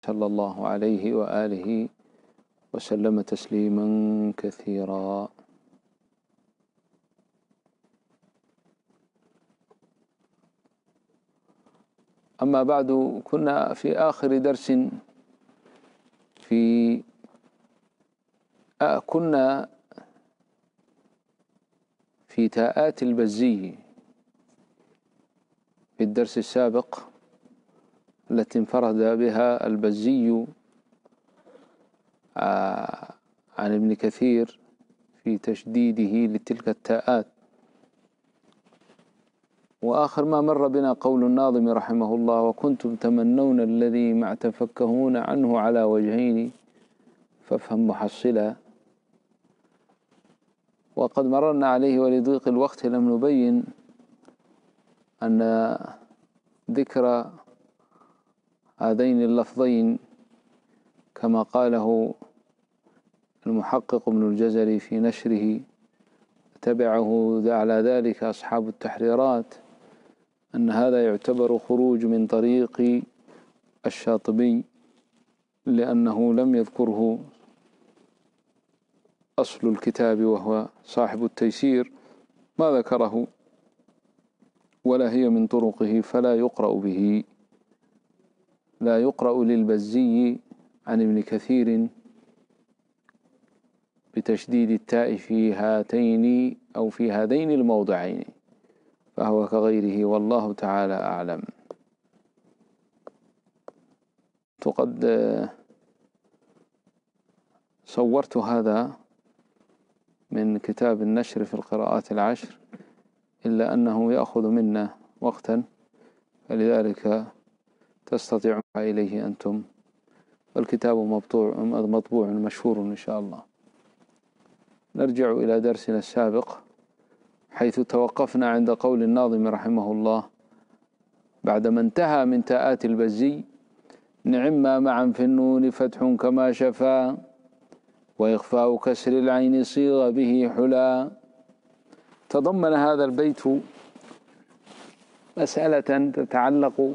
صلى الله عليه وآله وسلم تسليما كثيرا. أما بعد، كنا في آخر درس كنا في تاءات البزي في الدرس السابق التي انفرد بها البزي عن ابن كثير في تشديده لتلك التاءات. وآخر ما مر بنا قول الناظم رحمه الله: وكنتم تمنون الذي مع تفكهون عنه على وجهين فافهم محصلا. وقد مررنا عليه ولضيق الوقت لم نبين أن ذكر هذين اللفظين كما قاله المحقق ابن الجزري في نشره، تبعه على ذلك أصحاب التحريرات، أن هذا يعتبر خروج من طريق الشاطبي، لأنه لم يذكره أصل الكتاب وهو صاحب التيسير، ما ذكره ولا هي من طرقه، فلا يقرأ به، لا يقرأ للبزي عن ابن كثير بتشديد التاء في هاتين أو في هذين الموضعين، فهو كغيره، والله تعالى أعلم. قد صورت هذا من كتاب النشر في القراءات العشر، إلا أنه يأخذ منا وقتا، فلذلك تستطيعون إليه أنتم، والكتاب مطبوع مشهور إن شاء الله. نرجع إلى درسنا السابق حيث توقفنا عند قول الناظم رحمه الله بعدما انتهى من تاءات البزي: نعم معا في النون فتح كما شفا، وإخفاء كسر العين صيغ به حلا. تضمن هذا البيت مسألة تتعلق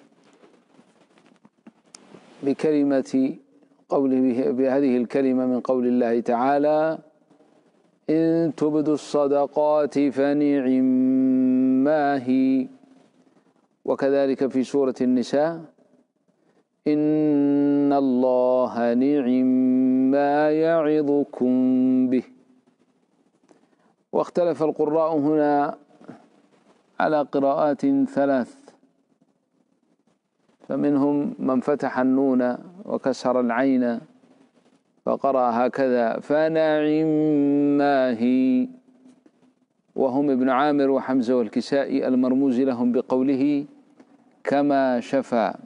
بكلمة قوله، بهذه الكلمة من قول الله تعالى: إن تبدوا الصدقات فنعم ما هي. وكذلك في سورة النساء: إن الله نعم ما يعظكم به. واختلف القراء هنا على قراءات ثلاث، فمنهم من فتح النون وكسر العين فقرأ هكذا: فنعم ما هي، وهم ابن عامر وحمزة والكسائي المرموز لهم بقوله كما شفا.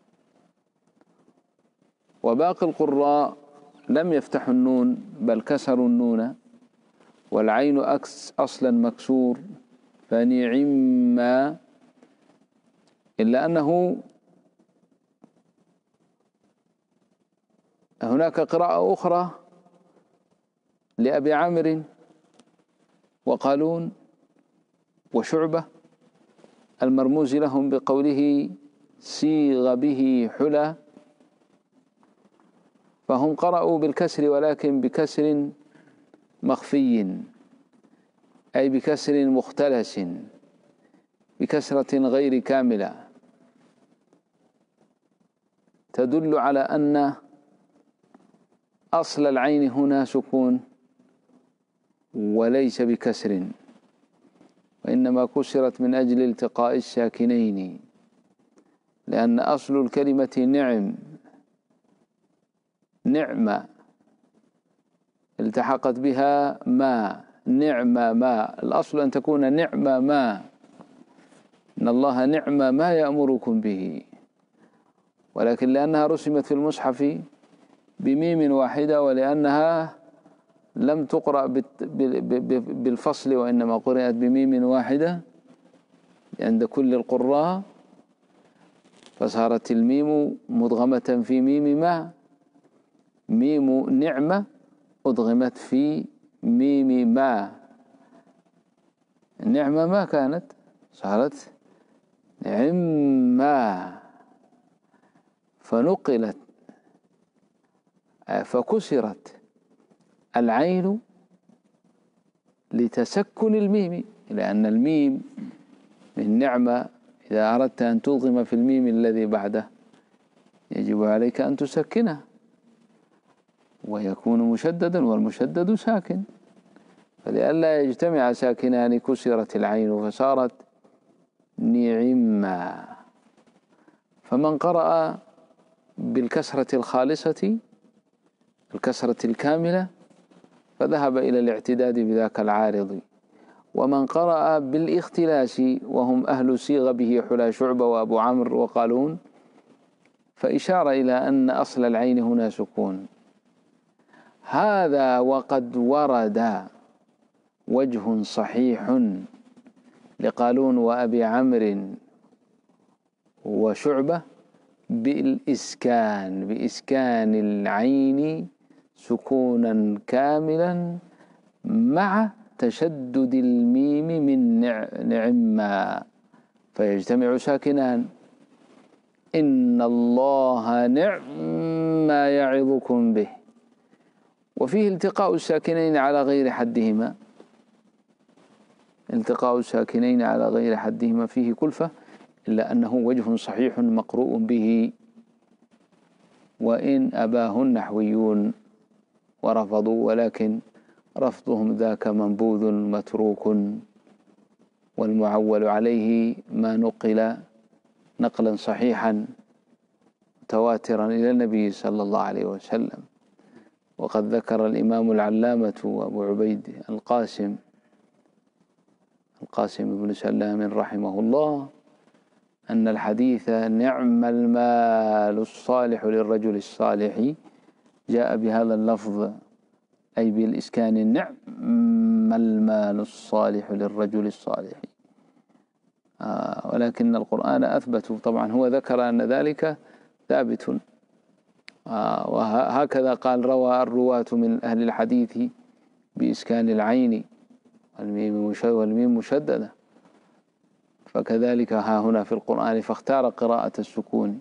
وباقي القراء لم يفتحوا النون بل كسروا النون، والعين أصلا مكسور، فنعم ما، إلا أنه هناك قراءة أخرى لأبي عامر وقالون وشعبة المرموز لهم بقوله صيغ به حلا، فهم قرأوا بالكسر ولكن بكسر مخفي، أي بكسر مختلس، بكسرة غير كاملة، تدل على أن أصل العين هنا سكون وليس بكسر، وإنما كسرت من أجل التقاء الساكنين، لأن أصل الكلمة نعمة التحقت بها ما، نعم ما، الأصل أن تكون نعم ما، إن الله نعم ما يأمركم به، ولكن لأنها رسمت في المصحف بميم واحدة، ولأنها لم تقرأ بالفصل وإنما قرأت بميم واحدة عند كل القراء، فصارت الميم مدغمة في ميم ما، ميم نعمة أدغمت في ميم ما، النعمة ما كانت، صارت نعمة، فنقلت فكسرت العين لتسكن الميم، لأن الميم من نعمة، إذا أردت أن تضغم في الميم الذي بعده يجب عليك أن تسكنه ويكون مشددا، والمشدد ساكن، فلئلا يجتمع ساكنان كسرت العين فصارت نعما. فمن قرأ بالكسرة الخالصة الكسرة الكاملة فذهب إلى الاعتداد بذاك العارض، ومن قرأ بالاختلاس وهم أهل صيغ به حلا شعبة وأبو عمرو وقالون فإشار إلى أن أصل العين هنا سكون. هذا وقد ورد وجه صحيح لقالون وأبي عمرو وشعبة بإسكان العين سكونا كاملا مع تشدد الميم من نعما، فيجتمع ساكنان. إن الله نعم ما يعظكم به، وفيه التقاء الساكنين على غير حدهما، التقاء الساكنين على غير حدهما فيه كلفة، إلا أنه وجه صحيح مقروء به، وإن أباه النحويون ورفضوا، ولكن رفضهم ذاك منبوذ متروك، والمعول عليه ما نقل نقلا صحيحا متواترا إلى النبي صلى الله عليه وسلم. وقد ذكر الإمام العلامة أبو عبيد القاسم بن سلام رحمه الله أن الحديث نعم المال الصالح للرجل الصالح جاء بهذا اللفظ، أي بالإسكان نعم المال الصالح للرجل الصالح. ولكن القرآن أثبت، طبعا هو ذكر أن ذلك ثابت، وهكذا قال روى الرواة من أهل الحديث بإسكان العين والميم مشددة، فكذلك ها هنا في القرآن فاختار قراءة السكون.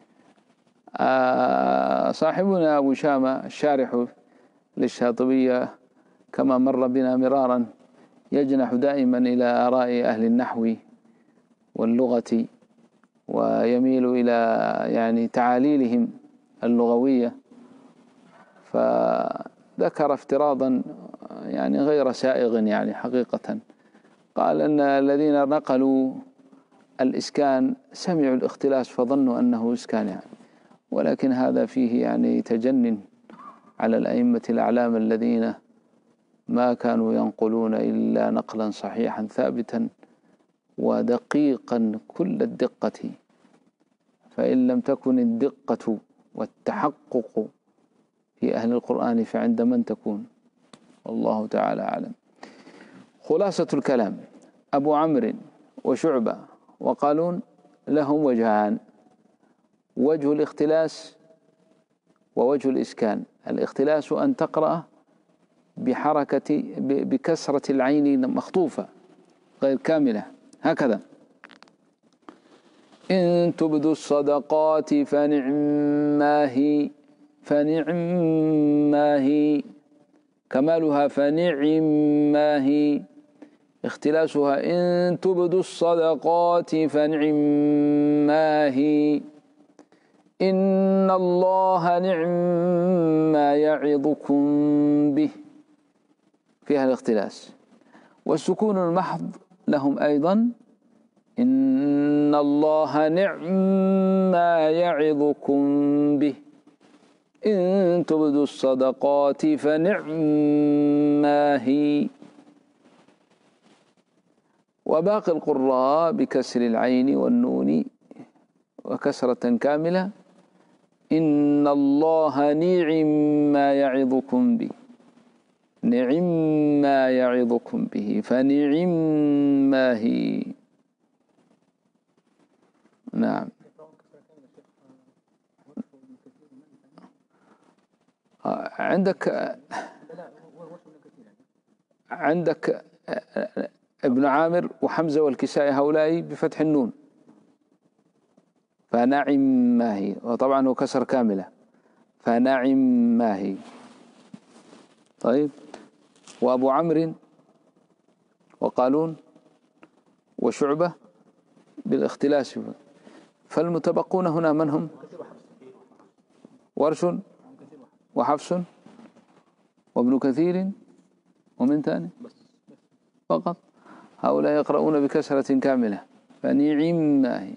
صاحبنا أبو شامة الشارح للشاطبية كما مر بنا مرارا يجنح دائما إلى آراء أهل النحو واللغة، ويميل إلى يعني تعاليلهم اللغوية، فذكر افتراضا يعني غير سائغ يعني حقيقة. قال أن الذين نقلوا الإسكان سمعوا الاختلاس فظنوا أنه إسكان يعني، ولكن هذا فيه يعني تجنن على الأئمة الأعلام الذين ما كانوا ينقلون إلا نقلا صحيحا ثابتا ودقيقا كل الدقة، فإن لم تكن الدقة والتحقق في أهل القرآن فعند من تكون؟ والله تعالى أعلم. خلاصة الكلام: أبو عمرو وشعبة وقالون لهم وجهان: وجه الاختلاس ووجه الإسكان. الاختلاس أن تقرأ بكسرة العين مخطوفة غير كاملة هكذا: إن تبدوا الصدقات فنعما هي، كمالها فنعما هي، اختلاسها إن تبدوا الصدقات فنعما هي، إن الله نعم ما يعظكم به، فيها الاختلاس. والسكون المحض لهم أيضا: إن الله نعم ما يعظكم به، إن تبدوا الصدقات فنعما هي. وباقي القراء بكسر العين والنون وكسرة كاملة: إن الله نعم ما يعظكم به، نعم ما يعظكم به، فنعم ما هي. نعم. عندك ابن عامر وحمزة والكسائي هؤلاء بفتح النون، فنعم ما هي، وطبعا هو كسر كاملة، فنعم ما هي. طيب، وأبو عمرو وقالون وشعبة بالاختلاس. فالمتبقون هنا من هم؟ ورش وحفص وابن كثير ومن ثاني فقط. هؤلاء يقرؤون بكسرة كاملة، فنعم ما هي.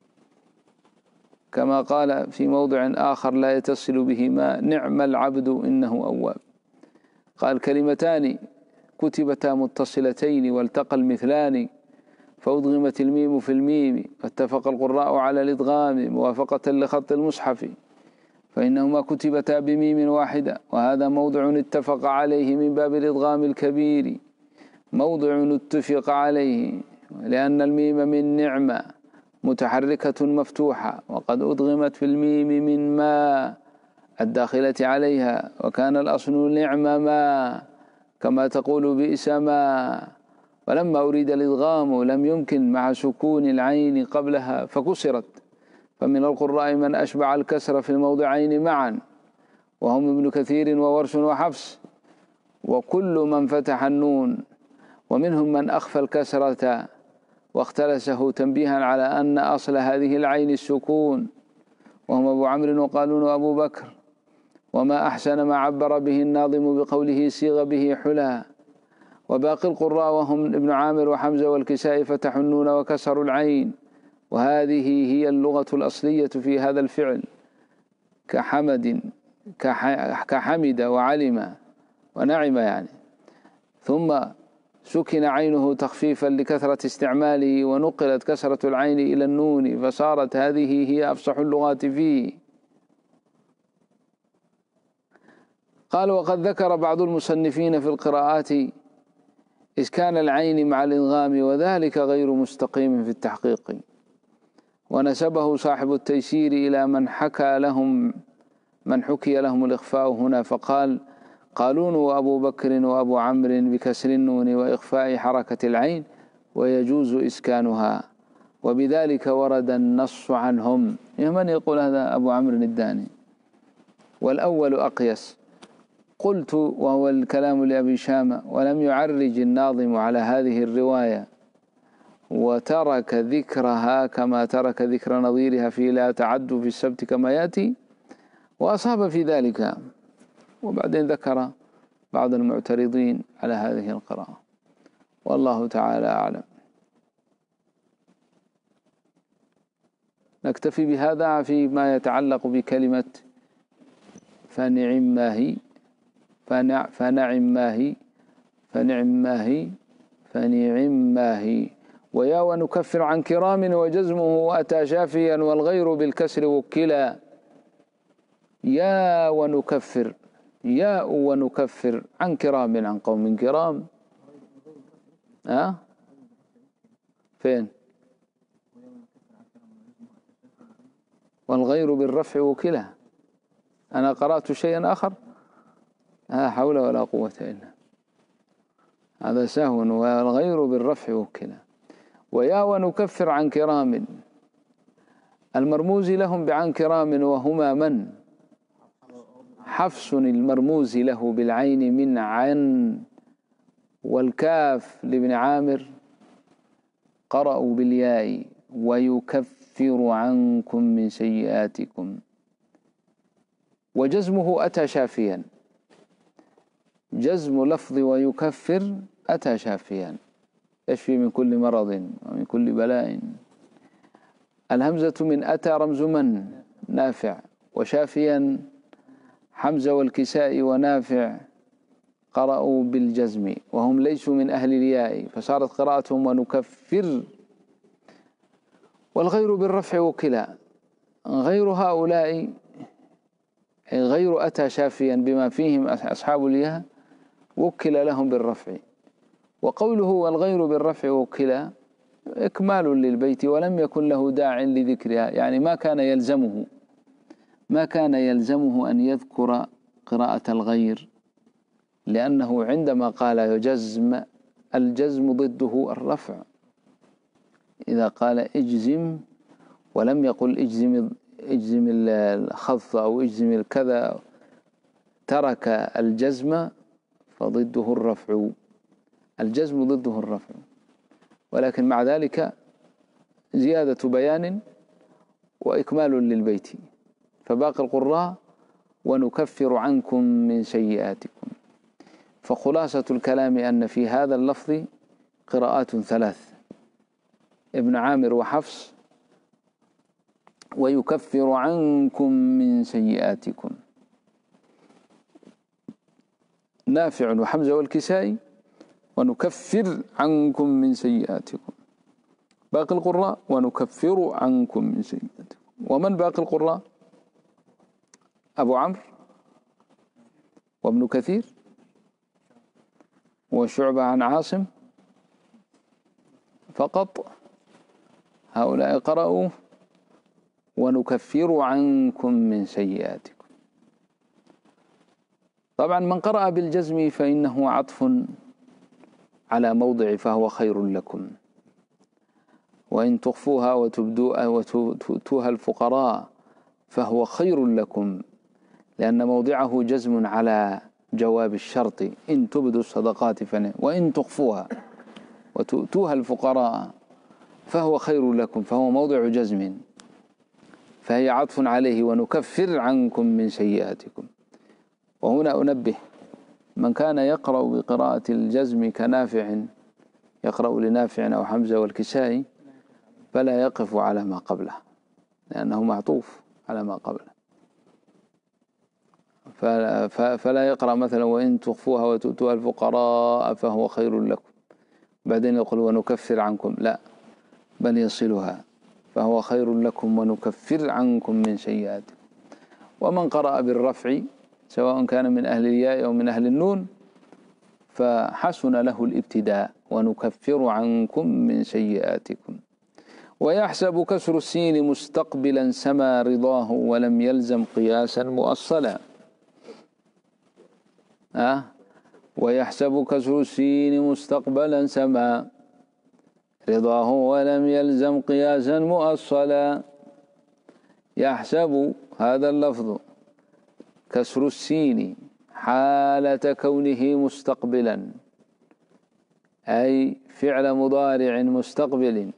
كما قال في موضع آخر لا يتصل بهما نعم العبد إنه أواب. قال كلمتان كتبتا متصلتين والتقى المثلان، فأضغمت الميم في الميم، فاتفق القراء على الإدغام موافقة لخط المصحف، فإنهما كتبتا بميم واحدة، وهذا موضع اتفق عليه من باب الإدغام الكبير، موضع اتفق عليه لأن الميم من نعمة متحركة مفتوحة، وقد أدغمت في الميم من ما الداخلة عليها، وكان الأصل نعم ما كما تقول بئس ما، ولما أريد الإدغام لم يمكن مع سكون العين قبلها فكسرت، فمن القراء من أشبع الكسر في الموضعين معا، وهم ابن كثير وورش وحفص، وكل من فتح النون، ومنهم من أخفى الكسرة واختلسه تنبيها على أن أصل هذه العين السكون، وهم أبو عمرو وقالون وأبو بكر. وما أحسن ما عبر به الناظم بقوله صيغ به حلا. وباقي القراء وهم ابن عامر وحمزة والكسائي فتحوا النون وكسروا العين، وهذه هي اللغة الأصلية في هذا الفعل، كحمد وعلم ونعم يعني. ثم سكن عينه تخفيفا لكثرة استعماله، ونقلت كسرة العين إلى النون، فصارت هذه هي أفصح اللغات فيه. قال وقد ذكر بعض المصنفين في القراءات إسكان العين مع الإدغام، وذلك غير مستقيم في التحقيق، ونسبه صاحب التيسير إلى من حكي لهم الإخفاء هنا، فقال قالون وأبو بكر وأبو عمرو بكسر النون وإخفاء حركة العين، ويجوز إسكانها، وبذلك ورد النص عنهم. من يقول هذا؟ أبو عمرو الداني. والأول أقيس. قلت وهو الكلام لأبي شامة، ولم يعرج الناظم على هذه الرواية، وترك ذكرها كما ترك ذكر نظيرها في لا تعد في السبت كما يأتي، وأصاب في ذلك. وبعدين ذكر بعض المعترضين على هذه القراءة، والله تعالى أعلم. نكتفي بهذا فيما يتعلق بكلمة فنعم ما هي، فنعم ما هي، فنعم ما هي، فنعم ما هي. ويا ونكفر عن كرام وجزمه أتى شافيا، والغير بالكسر وكلا. يا ونكفر، ياء ونكفر عن كرام، عن قوم كرام. فين؟ والغير بالرفع وكلا. أنا قرأت شيئا آخر، لا حول ولا قوة إلا، هذا سهو. والغير بالرفع وكلا. ويا ونكفر عن كرام، المرموز لهم بعن كرام، وهما من؟ حفص المرموز له بالعين من عن، والكاف لابن عامر قرأوا بالياء ويكفر عنكم من سيئاتكم. وجزمه أتى شافيا، جزم لفظ ويكفر أتى شافيا، يشفي من كل مرض ومن كل بلاء. الهمزة من أتى رمز من؟ نافع. وشافيا حمزة والكسائي ونافع قرأوا بالجزم، وهم ليسوا من أهل الياء، فصارت قراءتهم ونكفر. والغير بالرفع وكلا. غير هؤلاء، غير أتى شافيا بما فيهم أصحاب الياء، وكل لهم بالرفع. وقوله والغير بالرفع وكلا إكمال للبيت، ولم يكن له داع لذكرها، يعني ما كان يلزمه أن يذكر قراءة الغير، لأنه عندما قال يجزم، الجزم ضده الرفع. إذا قال اجزم ولم يقل اجزم اجزم الخفض أو اجزم الكذا، ترك الجزم فضده الرفع، الجزم ضده الرفع، ولكن مع ذلك زيادة بيان وإكمال للبيت. فباقي القراء ونكفر عنكم من سيئاتكم. فخلاصة الكلام أن في هذا اللفظ قراءات ثلاث: ابن عامر وحفص، ويكفر عنكم من سيئاتكم، نافع وحمزة والكسائي، ونكفر عنكم من سيئاتكم. باقي القراء ونكفر عنكم من سيئاتكم. ومن باقي القراء؟ أبو عمرو وابن كثير وشعبة عن عاصم فقط، هؤلاء قرأوا ونكفر عنكم من سيئاتكم. طبعا من قرأ بالجزم فإنه عطف على موضع فهو خير لكم، وإن تخفوها وتؤتوها الفقراء فهو خير لكم، لأن موضعه جزم على جواب الشرط: إن تبدوا الصدقات وإن تخفوها وتؤتوها الفقراء فهو خير لكم، فهو موضع جزم، فهي عطف عليه ونكفر عنكم من سيئاتكم. وهنا أنبه: من كان يقرأ بقراءة الجزم كنافع، يقرأ لنافع أو حمزة والكسائي، فلا يقف على ما قبله، لأنه معطوف على ما قبله. فلا يقرأ مثلا وإن تخفوها وتؤتوها الفقراء فهو خير لكم، بعدين يقول ونكفر عنكم، لا، بل يصلها فهو خير لكم ونكفر عنكم من سيئاتكم. ومن قرأ بالرفع سواء كان من أهل الياء أو من أهل النون فحسن له الابتداء: ونكفر عنكم من سيئاتكم. ويحسب كسر السين مستقبلا سما رضاه ولم يلزم قياسا مؤصلا. ويحسب كسر السين مستقبلا سما رضاه ولم يلزم قياسا مؤصلا. يحسب هذا اللفظ كسر السين حالة كونه مستقبلا، أي فعل مضارع مستقبل،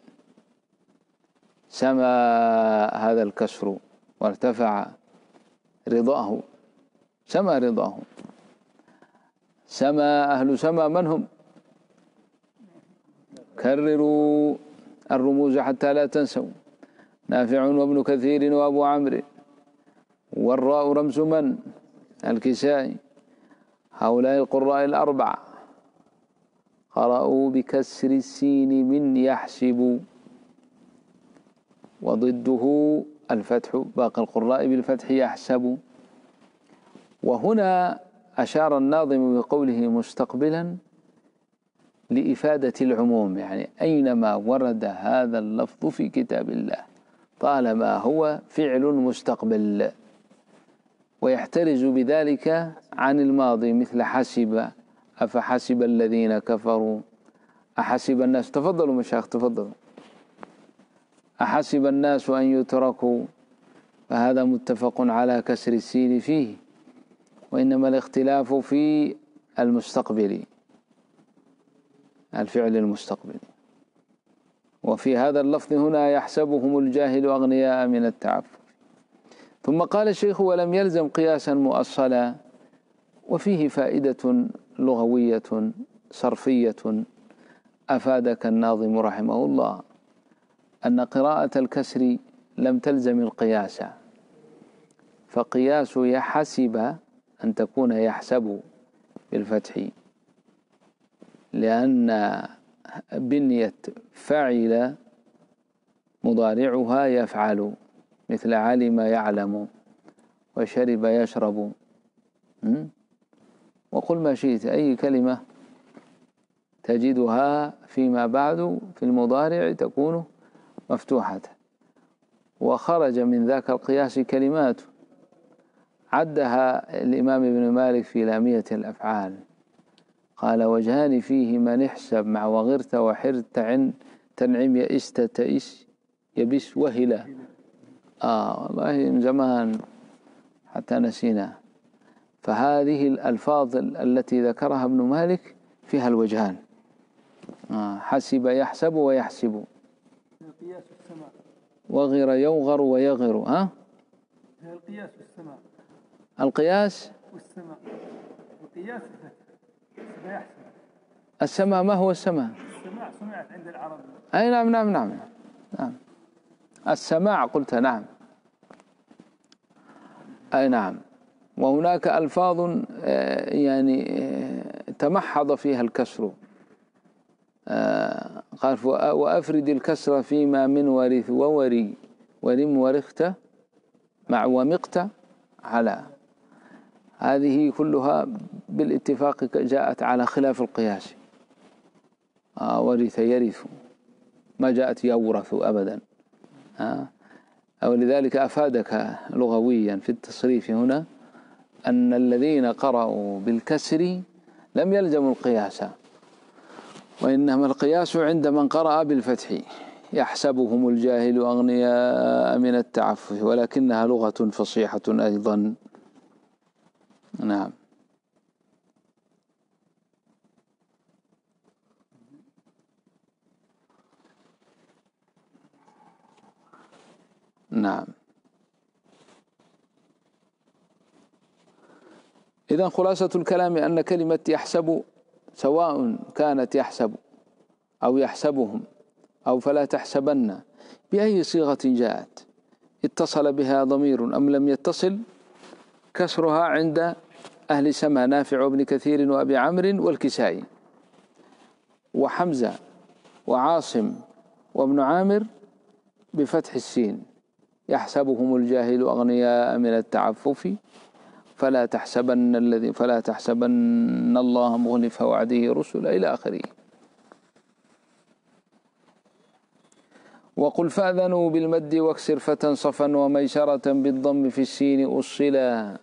سما هذا الكسر وارتفع رضاه، سما رضاه. سما، أهل سما من هم؟ كرروا الرموز حتى لا تنسوا: نافع وابن كثير وأبو عمرو، والراء رمز من؟ الكسائي. هؤلاء القراء الأربع قرأوا بكسر السين من يحسب، وضده الفتح، باقي القراء بالفتح يحسب. وهنا أشار الناظم بقوله مستقبلا لإفادة العموم، يعني أينما ورد هذا اللفظ في كتاب الله طالما هو فعل مستقبل، ويحترز بذلك عن الماضي، مثل حسب، أفحسب الذين كفروا، أحسب الناس. تفضلوا مشايخ تفضلوا. أحسب الناس أن يتركوا، فهذا متفق على كسر السين فيه، وإنما الاختلاف في المستقبل، الفعل المستقبل. وفي هذا اللفظ هنا يحسبهم الجاهل أغنياء من التعفف. ثم قال الشيخ: ولم يلزم قياسا مؤصلا. وفيه فائدة لغوية صرفية أفادك الناظم رحمه الله، أن قراءة الكسر لم تلزم القياس، فقياس يحسب أن تكون يحسب بالفتح، لأن بنية فعل مضارعها يفعل، مثل علم يعلم وشرب يشرب. وقل ما شئت، أي كلمة تجدها فيما بعد في المضارع تكون مفتوحة. وخرج من ذاك القياس كلمات عدها الإمام ابن مالك في لامية الأفعال، قال: وجهان فيه من احسب مع وغرت وحرت عن تنعم يئست تئس يبس وهلا. والله من زمان حتى نسينا. فهذه الألفاظ التي ذكرها ابن مالك فيها الوجهان، حسب يحسب ويحسب، القياس والسماع، وغر يوغر ويغر. القياس والسماع، القياس والسماع، القياس يحسب. السماع ما هو السماع؟ السماع سمعت عند العرب. أي نعم نعم نعم نعم. السماع قلت نعم. أي نعم. وهناك ألفاظ يعني تمحض فيها الكسر. قال وأفرد الكسر فيما من ورث ووري ورم ورخت مع ومقت على. هذه كلها بالاتفاق جاءت على خلاف القياس. ورث يرث، ما جاءت يورث أبدا. ولذلك أفادك لغويا في التصريف هنا أن الذين قرأوا بالكسر لم يلزموا القياس، وإنما القياس عند من قرأ بالفتح. يحسبهم الجاهل أغنياء من التعفف، ولكنها لغة فصيحة أيضا. نعم. نعم. إذن خلاصة الكلام أن كلمة يحسب سواء كانت يحسب أو يحسبهم أو فلا تحسبن بأي صيغة جاءت، اتصل بها ضمير أم لم يتصل، كسرها عند أهل سما نافع وابن كثير وأبي عمرو والكسائي وحمزة وعاصم وابن عامر بفتح السين. يحسبهم الجاهل أغنياء من التعفف فلا تحسبن الله مخلف وعده رسل إلى آخره. وقل فأذنوا بالمد واكسر فتى صفا وميسرة بالضم في السين أصلا.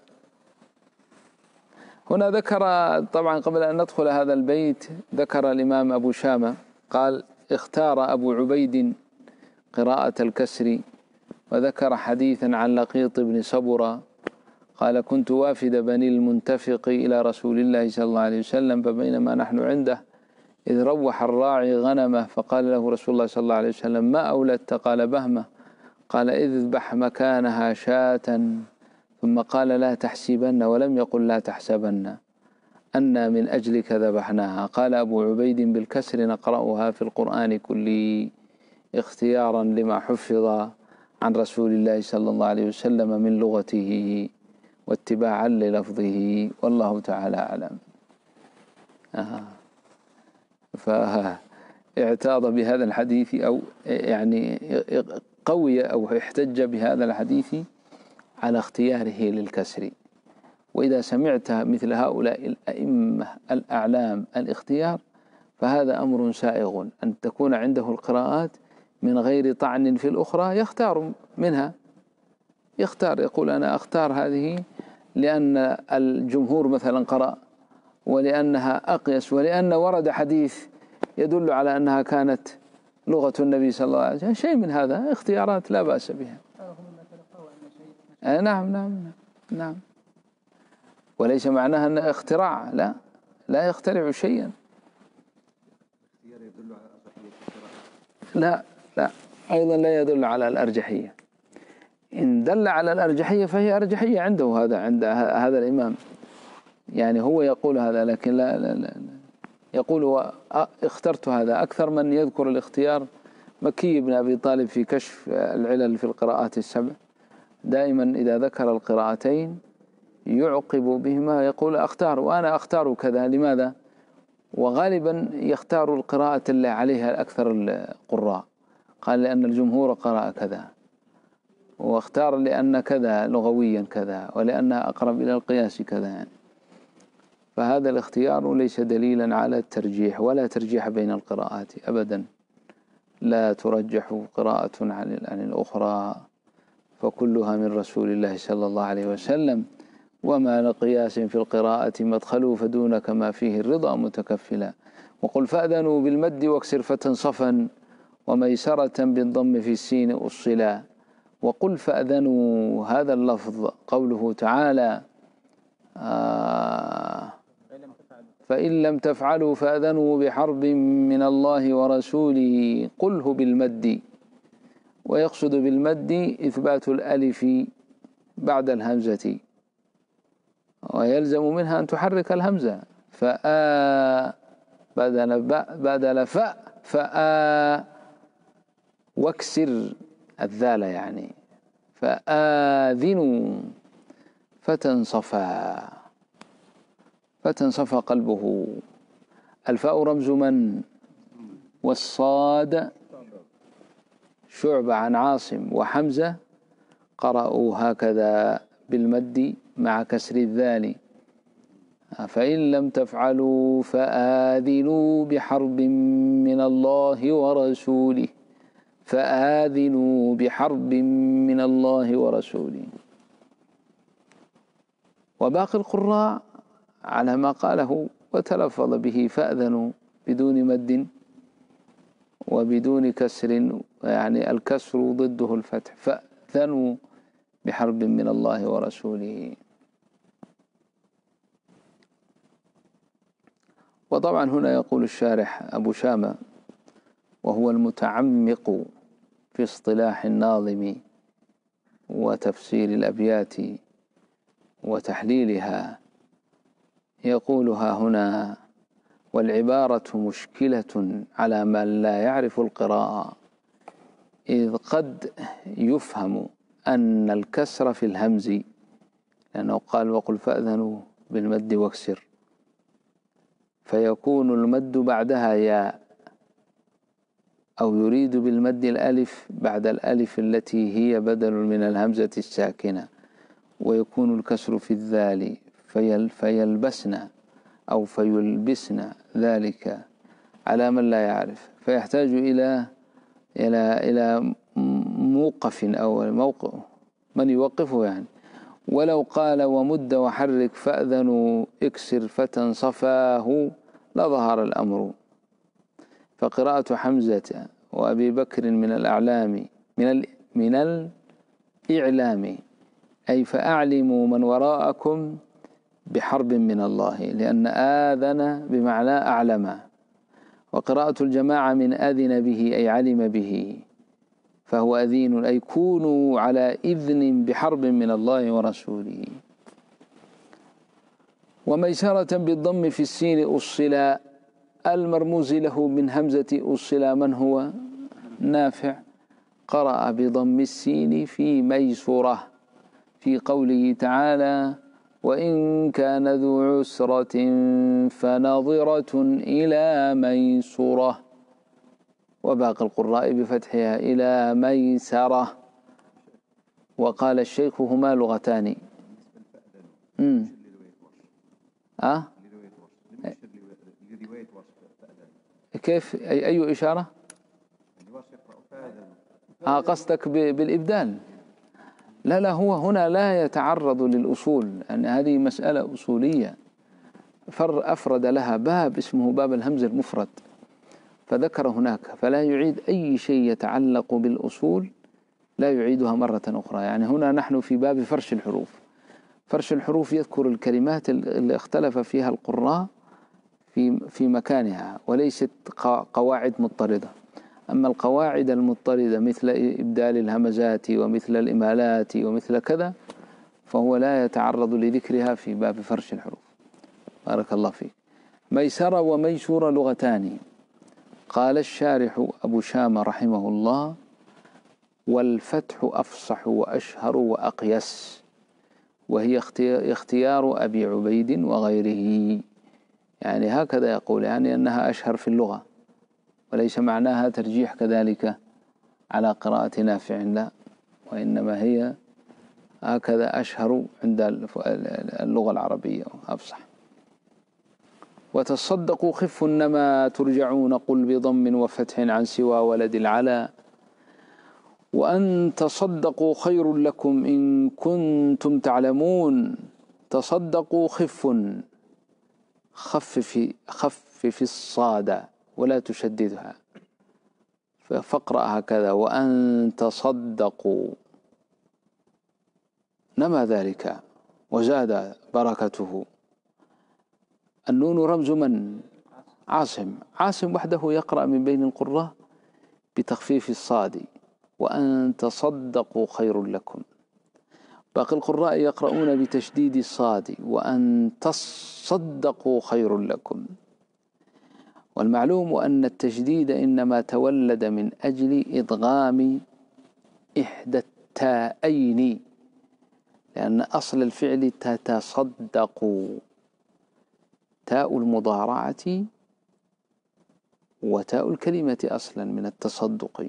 هنا ذكر طبعا قبل أن ندخل هذا البيت ذكر الإمام أبو شامة قال اختار أبو عبيد قراءة الكسر، وذكر حديثا عن لقيط بن صبرة قال كنت وافد بني المنتفق إلى رسول الله صلى الله عليه وسلم، فبينما نحن عنده إذ روح الراعي غنمه، فقال له رسول الله صلى الله عليه وسلم ما أولدت؟ قال بهمة. قال اذبح مكانها شاة. ثم قال لا تحسبن، ولم يقل لا تحسبن، أنا من أجلك ذبحناها. قال أبو عبيد بالكسر نقرأها في القرآن كله اختيارا لما حفظ عن رسول الله صلى الله عليه وسلم من لغته واتباعا للفظه، والله تعالى أعلم. فاعتاض بهذا الحديث أو يعني قوي أو احتج بهذا الحديث على اختياره للكسر. وإذا سمعت مثل هؤلاء الأئمة الأعلام الاختيار فهذا أمر سائغ، أن تكون عنده القراءات من غير طعن في الأخرى، يختار منها، يقول أنا أختار هذه لأن الجمهور مثلا قرأ، ولأنها أقيس، ولأن ورد حديث يدل على أنها كانت لغة النبي صلى الله عليه وسلم. شيء من هذا اختيارات لا بأس بها. نعم نعم نعم. وليس معناها أن اختراع، لا يخترع شيئا. لا أيضا لا يدل على الأرجحية. إن دل على الأرجحية فهي أرجحية عنده، عند هذا الإمام، يعني هو يقول هذا، لكن لا يقول اخترت هذا. أكثر من يذكر الاختيار مكي بن أبي طالب في كشف العلل في القراءات السبع، دائما إذا ذكر القراءتين يعقب بهما يقول أختار، وأنا أختار كذا. لماذا؟ وغالبا يختار القراءة اللي عليها أكثر القراء. قال لأن الجمهور قرأ كذا، واختار لأن كذا لغويا كذا، ولأنها أقرب إلى القياس كذا يعني. فهذا الاختيار ليس دليلا على الترجيح، ولا ترجيح بين القراءات أبدا، لا ترجح قراءة عن الأخرى، فكلها من رسول الله صلى الله عليه وسلم. وما لقياس في القراءة مدخله فدونك ما فيه الرضا متكفلا. وقل فأذنوا بالمد واكسر فتى صفا وميسرة بالضم في السين أصلا. وقل فأذنوا هذا اللفظ قوله تعالى فإن لم تفعلوا فأذنوا بحرب من الله ورسوله قله بالمد، ويقصد بالمد إثبات الألف بعد الهمزة، ويلزم منها أن تحرك الهمزة، بدل فاء واكسر الذال يعني فآذنوا فتنصفى قلبه. الفاء رمز من، والصاد شعبة عن عاصم وحمزة قرأوا هكذا بالمد مع كسر الذال. فإن لم تفعلوا فآذنوا بحرب من الله ورسوله، فآذنوا بحرب من الله ورسوله. وباقي القراء على ما قاله وتلفظ به فأذنوا بدون مد وبدون كسر، يعني الكسر ضده الفتح، فأذنوا بحرب من الله ورسوله. وطبعا هنا يقول الشارح أبو شامة وهو المتعمق في اصطلاح الناظم وتفسير الأبيات وتحليلها، يقولها هنا: والعبارة مشكلة على من لا يعرف القراءة، إذ قد يفهم أن الكسر في الهمز، لأنه قال وقل فأذنوا بالمد واكسر، فيكون المد بعدها ياء، أو يريد بالمد الألف بعد الألف التي هي بدل من الهمزة الساكنة، ويكون الكسر في الذال فيلبسنا أو فيلبسنا ذلك على من لا يعرف، فيحتاج إلى موقف أو موقف من يوقفه يعني. ولو قال ومد وحرك فأذنوا اكسر فتنصفاه لظهر الأمر. فقراءة حمزة وأبي بكر من الأعلام من الإعلام، أي فأعلموا من وراءكم بحرب من الله، لأن آذن بمعنى أعلم. وقراءة الجماعة من أذن به أي علم به، فهو أذين أي كونوا على إذن بحرب من الله ورسوله. وميسرة بالضم في السين أصلا، المرموز له من همزة أصلا من هو نافع، قرأ بضم السين في ميسرة في قوله تعالى وإن كان ذو عسرة فنظرة إلى ميسرة، وباقي القراء بفتحها إلى ميسرة. وقال الشيخ هما لغتان. كيف أي إشارة؟ قصدك بالإبدال؟ لا هو هنا لا يتعرض للأصول، أن هذه مسألة أصولية أفرد لها باب اسمه باب الهمز المفرد، فذكر هناك، فلا يعيد أي شيء يتعلق بالأصول، لا يعيدها مرة أخرى. يعني هنا نحن في باب فرش الحروف. فرش الحروف يذكر الكلمات اللي اختلف فيها القراء في مكانها، وليست قواعد مضطردة. أما القواعد المضطردة مثل إبدال الهمزات ومثل الإمالات ومثل كذا، فهو لا يتعرض لذكرها في باب فرش الحروف. بارك الله فيك. ميسرة وميسورة لغتان. قال الشارح أبو شامة رحمه الله والفتح أفصح وأشهر وأقيس، وهي اختيار أبي عبيد وغيره، يعني هكذا يقول، يعني أنها أشهر في اللغة، وليس معناها ترجيح كذلك على قراءة نافع، لا، وإنما هي هكذا أشهر عند اللغة العربية أفصح. وتصدقوا خف إنما ترجعون قل بضم وفتح عن سوى ولد العلا، وأن تصدقوا خير لكم إن كنتم تعلمون. تصدقوا خفف الصاد ولا تشددها، فاقرأ هكذا وأن تصدقوا نما ذلك وزاد بركته. النون رمز من؟ عاصم. عاصم وحده يقرأ من بين القراء بتخفيف الصاد، وأن تصدقوا خير لكم. باقي القراء يقرؤون بتشديد الصاد، وأن تصدقوا خير لكم. والمعلوم أن التشديد إنما تولد من أجل إدغام إحدى التاءين، لأن أصل الفعل تتصدقوا، تاء المضارعة وتاء الكلمة أصلا من التصدق.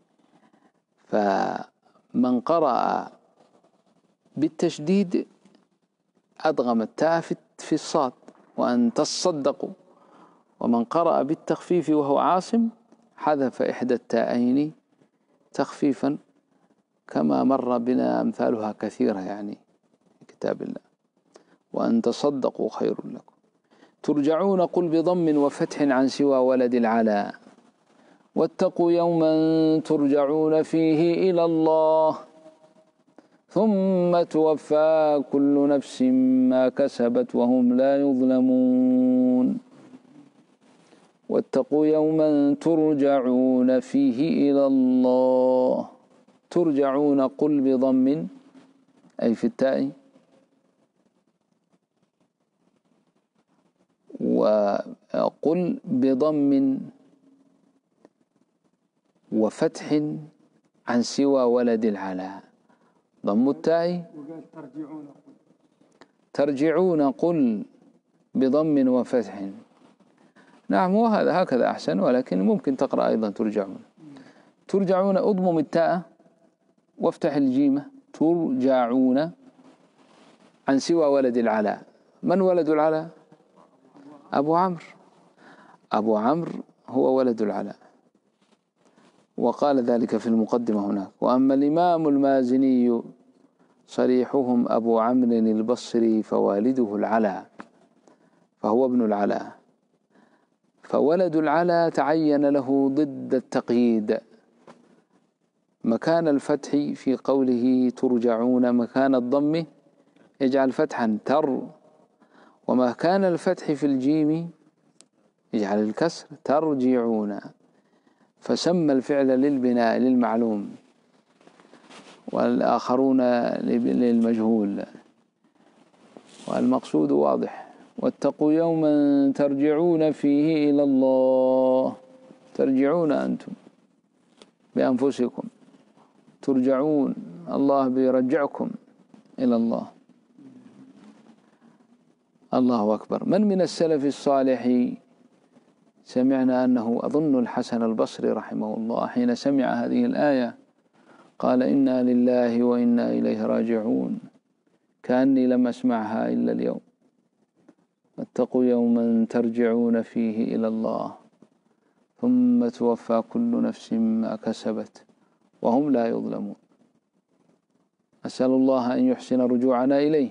فمن قرأ بالتشديد أدغم التاء في الصاد، وأن تصدقوا. ومن قرأ بالتخفيف وهو عاصم حذف إحدى التاءين تخفيفا، كما مر بنا أمثالها كثيرة يعني في كتاب الله. وأن تصدقوا خير لكم. ترجعون قل بضم وفتح عن سوى ولد العلا، واتقوا يوما ترجعون فيه إلى الله ثم توفى كل نفس ما كسبت وهم لا يظلمون. واتقوا يوما ترجعون فيه إلى الله. ترجعون قل بضم أي في التاء، وقل بضم وفتح عن سوى ولد العلا. ضم التاء. ترجعون قل بضم وفتح. نعم، وهذا هكذا أحسن، ولكن ممكن تقرأ أيضا ترجعون. ترجعون أضمم التاء وافتح الجيمة. ترجعون عن سوى ولد العلا. من ولد العلا؟ أبو عمرو. أبو عمرو هو ولد العلا، وقال ذلك في المقدمة هناك. وأما الإمام المازني صريحهم أبو عمرو البصري فوالده العلا، فهو ابن العلا. فولد العلا تعين له ضد التقييد. مكان الفتح في قوله ترجعون مكان الضم يجعل فتحا تر، ومكان الفتح في الجيم يجعل الكسر ترجعون. فسمى الفعل للبناء للمعلوم، والآخرون للمجهول، والمقصود واضح. واتقوا يوما ترجعون فيه إلى الله. ترجعون أنتم بأنفسكم، ترجعون الله بيرجعكم إلى الله. الله أكبر. من السلف الصالح سمعنا أنه أظن الحسن البصري رحمه الله حين سمع هذه الآية قال إنا لله وإنا إليه راجعون، كأني لم أسمعها إلا اليوم. واتقوا يوما ترجعون فيه إلى الله ثم توفى كل نفس ما كسبت وهم لا يظلمون. أسأل الله أن يحسن رجوعنا إليه.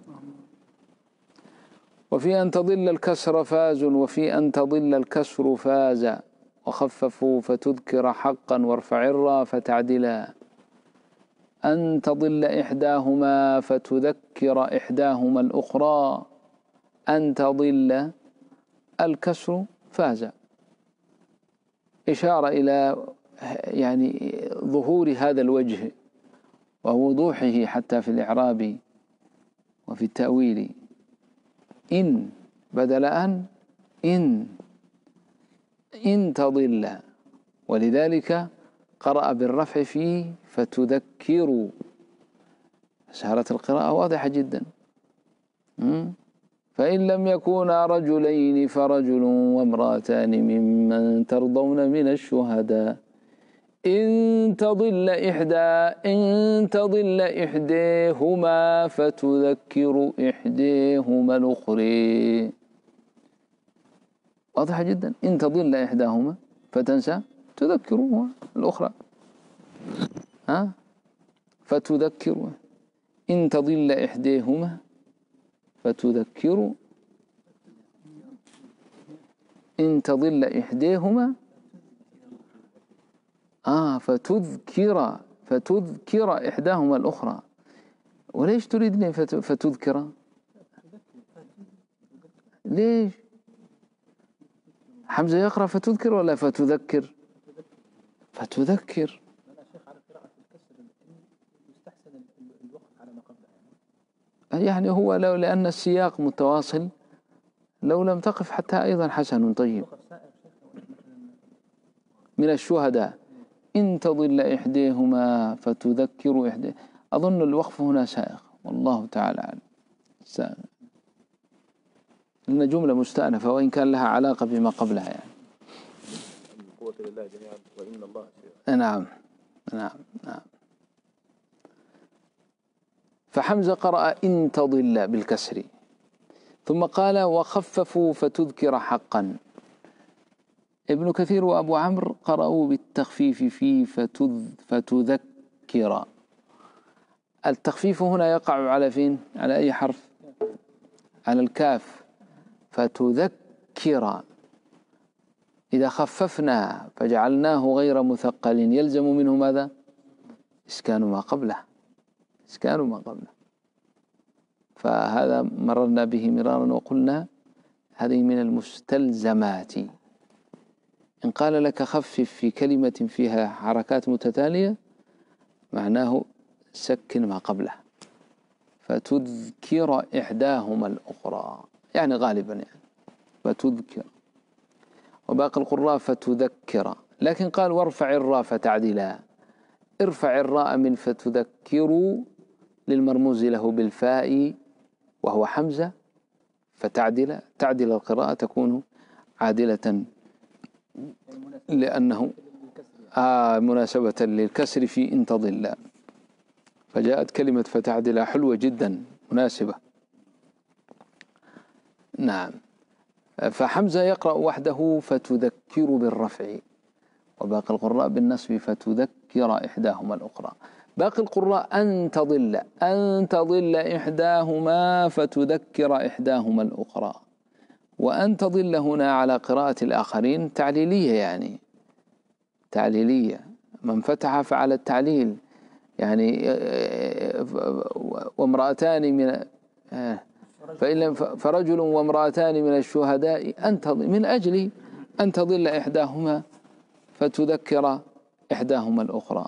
وفي أن تضل الكسر فاز، وفي أن تضل الكسر فاز، وخففوا فتذكر حقا وارفع الراء فتعدلا. أن تضل إحداهما فتذكر إحداهما الأخرى. أن تضل الكسر فاز، إشارة إلى يعني ظهور هذا الوجه ووضوحه حتى في الإعراب وفي التأويل. إن بدل أن، إن تضل، ولذلك قرأ بالرفع فيه فتذكروا. سهرة القراءة واضحة جدا. فإن لم يكونا رجلين فرجل وامرأتان ممن ترضون من الشهداء إن تضل إحداهما فتذكر إحداهما الأخرى. واضحة جدا. إن تضل إحداهما فتنسى تذكر الأخرى. فتذكر. إن تضل إحداهما فتذكر. إن تضل إحداهما فتذكر إحداهما الأخرى. وليش تريدني فتذكر؟ ليش؟ حمزة يقرأ فتذكر ولا فتذكر؟ فتذكر. يعني هو لو لأن السياق متواصل لو لم تقف حتى أيضا حسن طيب. من الشهداء إن تضل إحداهما فتذكر إحدى. أظن الوقف هنا سائغ والله تعالى أعلم. سائغ لأن جملة مستأنفة وإن كان لها علاقة بما قبلها يعني. قوة لله جميعا وإن الله نعم نعم نعم. فحمزة قرأ إن تضل بالكسر، ثم قال وخففوا فتذكر حقا. ابن كثير وأبو عمرو قرأوا بالتخفيف في فتذكر. التخفيف هنا يقع على فين؟ على أي حرف؟ على الكاف. فتذكر إذا خففنا فجعلناه غير مثقل يلزم منه ماذا؟ إسكان ما قبله. إسكان ما قبله. فهذا مررنا به مرارا وقلنا هذه من المستلزمات. إن قال لك خفف في كلمة فيها حركات متتالية معناه سكن ما قبله. فتذكر إحداهما الأخرى يعني غالبا يعني فتذكر. وباقي القراء فتذكر، لكن قال وارفع الراء فتعدلا. ارفع الراء من فتذكروا للمرموز له بالفاء وهو حمزة فتعدل. تعدل القراءة تكون عادلة لأنه مناسبة للكسر في إن تضل. فجاءت كلمة فتعدل حلوة جدا مناسبة. نعم. فحمزة يقرأ وحده فتذكر بالرفع، وباقي القراء بالنصب فتذكر إحداهما الأخرى. باقي القراء أن تضل أن تضل إحداهما فتذكر إحداهما الأخرى. وأن تضل هنا على قراءة الآخرين تعليلية يعني تعليلية. من فتح فعلى التعليل يعني وامرأتان من فإن فرجل وامرأتان من الشهداء أن تضل من أجل أن تضل إحداهما فتذكر إحداهما الأخرى.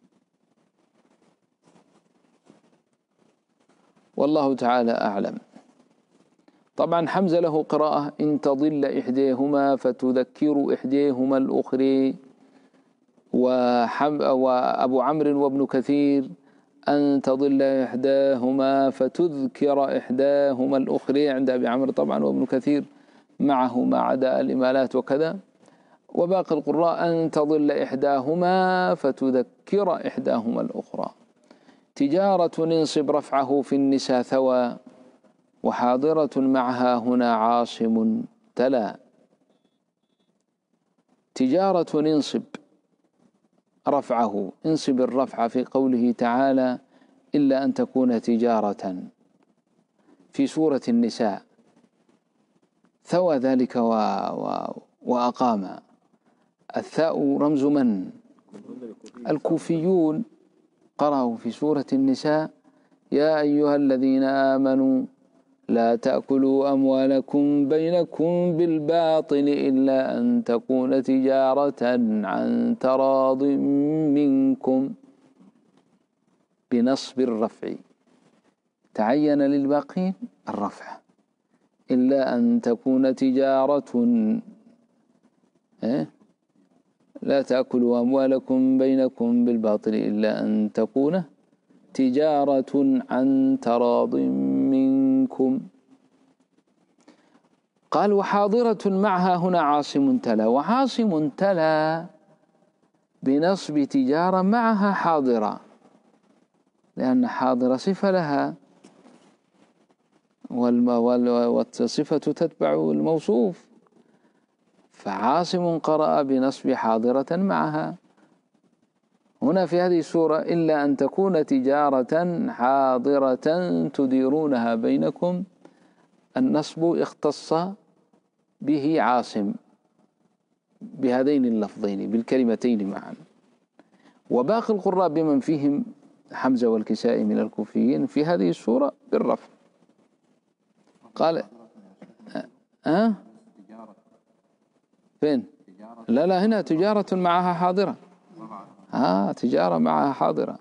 والله تعالى أعلم. طبعا حمزة له قراءة إن تضل إحداهما فتذكر إحداهما الأخرى، وأبو عمرو وابن كثير أن تضل إحداهما فتذكر إحداهما الأخرى عند أبي عمرو طبعا وابن كثير معه ما عدا الإمالات وكذا. وباقي القراء أن تضل إحداهما فتذكر إحداهما الأخرى. تجارة ننصب رفعه في النساء ثوى وحاضرة معها هنا عاصم تلا. تجارة ننصب رفعه انصب الرفع في قوله تعالى إلا أن تكون تجارة في سورة النساء. ثوى ذلك وأقام. الثاء رمز من؟ الكوفيون قرأوا في سورة النساء يا أيها الذين آمنوا لا تأكلوا أموالكم بينكم بالباطل إلا أن تكون تجارة عن تراض منكم بنصب الرفع. تعين للباقين الرفع إلا أن تكون تجارة لا تأكلوا أموالكم بينكم بالباطل إلا أن تكون تجارة عن تراض منكم. قال وحاضرة معها هنا عاصم تلا. وعاصم تلا بنصب تجارة معها حاضرة لأن حاضرة صفة لها والصفة تتبع الموصوف. فعاصم قرأ بنصب حاضرة معها هنا في هذه السورة إلا أن تكون تجارة حاضرة تديرونها بينكم. النصب اختص به عاصم بهذين اللفظين بالكلمتين معا. وباقي القراء بمن فيهم حمزة والكسائي من الكوفيين في هذه السورة بالرفع. قال فين؟ لا هنا تجارة معها حاضرة. تجارة معها حاضرة.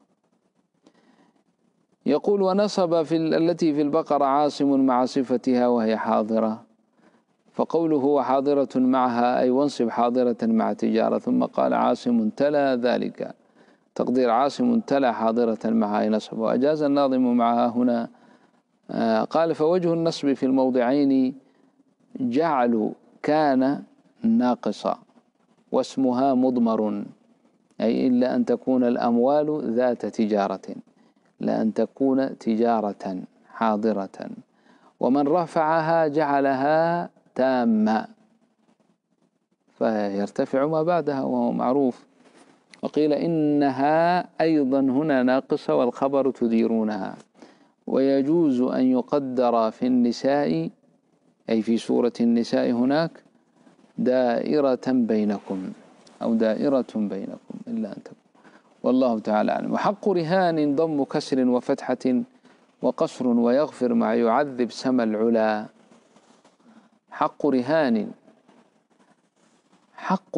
يقول ونصب التي في البقرة عاصم مع صفتها وهي حاضرة، فقوله حاضرة معها أي وانصب حاضرة مع تجارة، ثم قال عاصم تلا ذلك، تقدير عاصم تلا حاضرة معها أي نصب. وأجاز الناظم معها هنا. قال فوجه النصب في الموضعين جعل كان ناقصة واسمها مضمر، أي إلا أن تكون الأموال ذات تجارة، لأن تكون تجارة حاضرة. ومن رفعها جعلها تامة فيرتفع ما بعدها وهو معروف. وقيل إنها أيضا هنا ناقصة والخبر تديرونها. ويجوز أن يقدر في النساء أي في سورة النساء هناك دائرة بينكم أو دائرة بينكم إلا أن تكون. والله تعالى أعلم. وحق رهان ضم كسر وفتحة وقصر ويغفر مع يعذب سما العلا. حق رهان، حق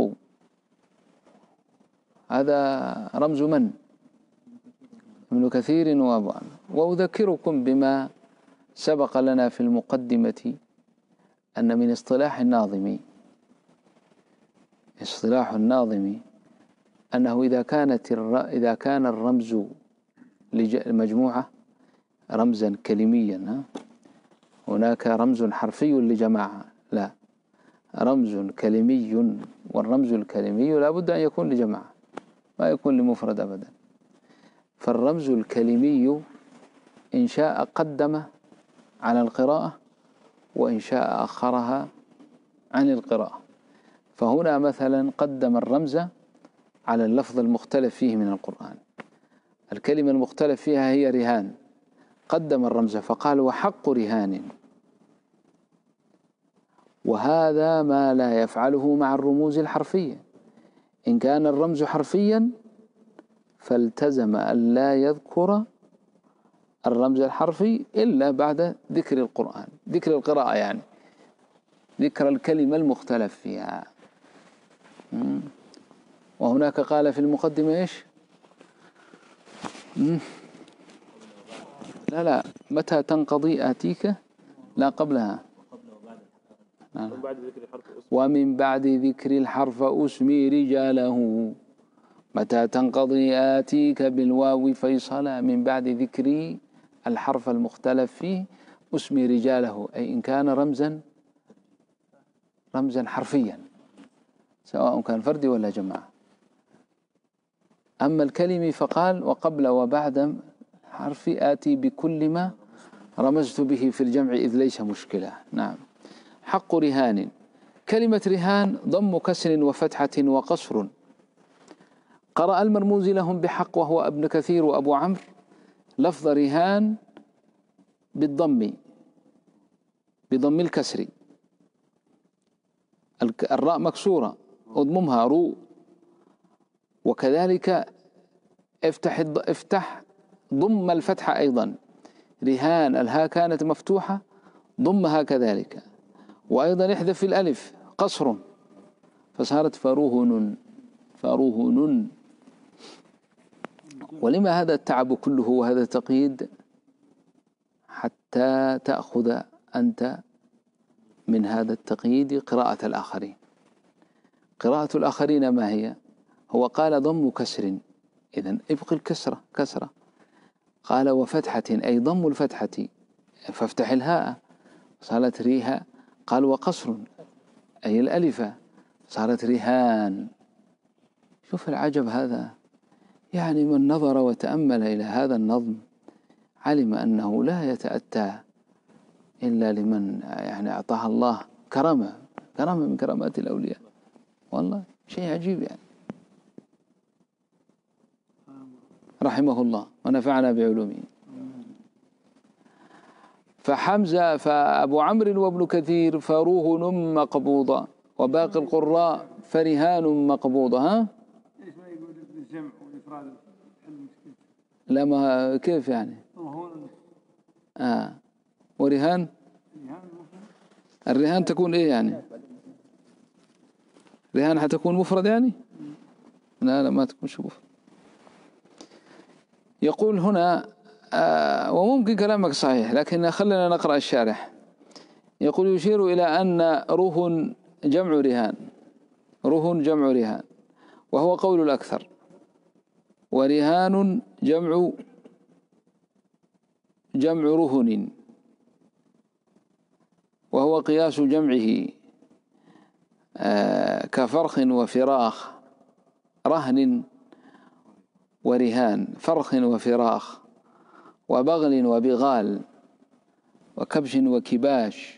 هذا رمز من؟ ابن كثير وأبو عمرو. وأذكركم بما سبق لنا في المقدمة أن من اصطلاح الناظم أنه إذا كان الرمز لمجموعة رمزا كلميا، هناك رمز حرفي لجماعة، لا، رمز كلمي، والرمز الكلمي لا بد أن يكون لجماعة، ما يكون لمفرد أبدا. فالرمز الكلمي إن شاء قدم على القراءة وإن شاء أخرها عن القراءة. فهنا مثلا قدم الرمز على اللفظ المختلف فيه من القرآن. الكلمة المختلف فيها هي رهان، قدم الرمز فقال وحق رهان، وهذا ما لا يفعله مع الرموز الحرفية. إن كان الرمز حرفيا فالتزم أن لا يذكر الرمز الحرفي إلا بعد ذكر القرآن، ذكر القراءة، يعني ذكر الكلمة المختلف فيها. وهناك قال في المقدمة إيش؟ لا متى تنقضي آتيك، لا قبلها. ومن بعد ذكر الحرف أسمي رجاله، متى تنقضي آتيك بالواو فيصلا، من بعد ذكر الحرف المختلف فيه أسمي رجاله، أي إن كان رمزا حرفيا سواء كان فردي ولا جماعة. أما الكلمي فقال وقبل وبعد حرف آتي بكل ما رمزت به في الجمع إذ ليس مشكلة. نعم. حق رهان، كلمة رهان ضم كسر وفتحة وقصر. قرأ المرموز لهم بحق وهو ابن كثير وأبو عمرو لفظ رهان بضم الكسر، الراء مكسورة اضممها رو، وكذلك افتح ضم الفتحة أيضا. رهان الهاء كانت مفتوحة ضمها كذلك، وأيضا احذف الألف قصر فصارت فروهن. ولما هذا التعب كله وهذا التقييد؟ حتى تأخذ أنت من هذا التقييد قراءة الآخرين. قراءة الآخرين ما هي؟ هو قال ضم كسر، إذن ابقي الكسرة كسرة. قال وفتحة أي ضم الفتحة فافتح الهاء صارت ريها. قال وقصر أي الألفة صارت رهان. شوف العجب هذا، يعني من نظر وتأمل إلى هذا النظم علم أنه لا يتأتى إلا لمن يعني أعطاها الله كرامة من كرامات الأولياء. والله شيء عجيب يعني. رحمه الله ونفعنا بعلومه. فحمزة فأبو عمرو وابن كثير فروهن مقبوضة، وباقي القراء فرهان مقبوضة. ليش ما يقول الجمع والإفراد؟ لا ما كيف يعني؟ رهون. ورهان؟ الرهان تكون إيه يعني؟ رهان حتكون مفرد يعني؟ لا ما تكونش مفرد. يقول هنا وممكن كلامك صحيح، لكن خلينا نقرأ الشارح. يقول يشير إلى أن رهن جمع رهان، رهن جمع رهان، وهو قول الأكثر، ورهان جمع رهن، وهو قياس جمعه كفرخ وفراخ، رهن ورهان، فرخ وفراخ، وبغل وبغال، وكبش وكباش.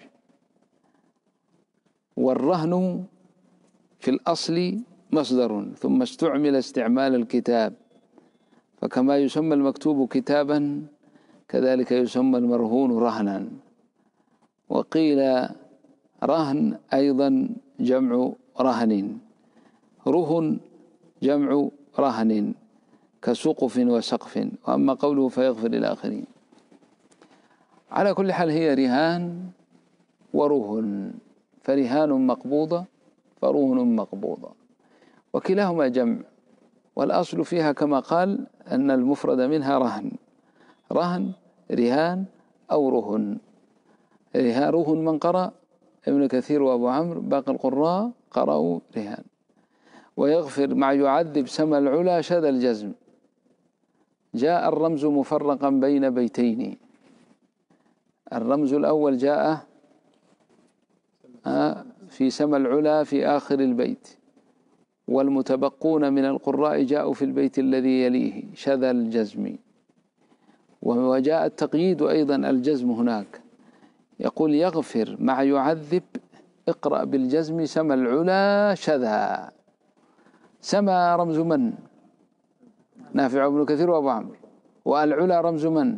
والرهن في الأصل مصدر، ثم استعمل استعمال الكتاب، فكما يسمى المكتوب كتابا كذلك يسمى المرهون رهنا. وقيل رهن أيضا جمع رهن، رهن جمع رهن كسقف وسقف. وأما قوله فيغفر إلى آخرين. على كل حال هي رهان ورهن، فرهان مقبوضة فرهن مقبوضة، وكلاهما جمع، والأصل فيها كما قال أن المفرد منها رهن، رهن رهان أو رهن. رهن من قرأ ابن كثير وأبو عمرو، باقي القراء قرأوا رهان. ويغفر مع يعذب سما العلا شذ الجزم، جاء الرمز مفرقا بين بيتين. الرمز الأول جاء في سما العلا في آخر البيت، والمتبقون من القراء جاءوا في البيت الذي يليه شذ الجزم. وجاء التقييد أيضا الجزم هناك، يقول يغفر مع يعذب اقرأ بالجزم سما العلا شذا. سما رمز من؟ نافع ابن كثير وأبو عمرو. والعلا رمز من؟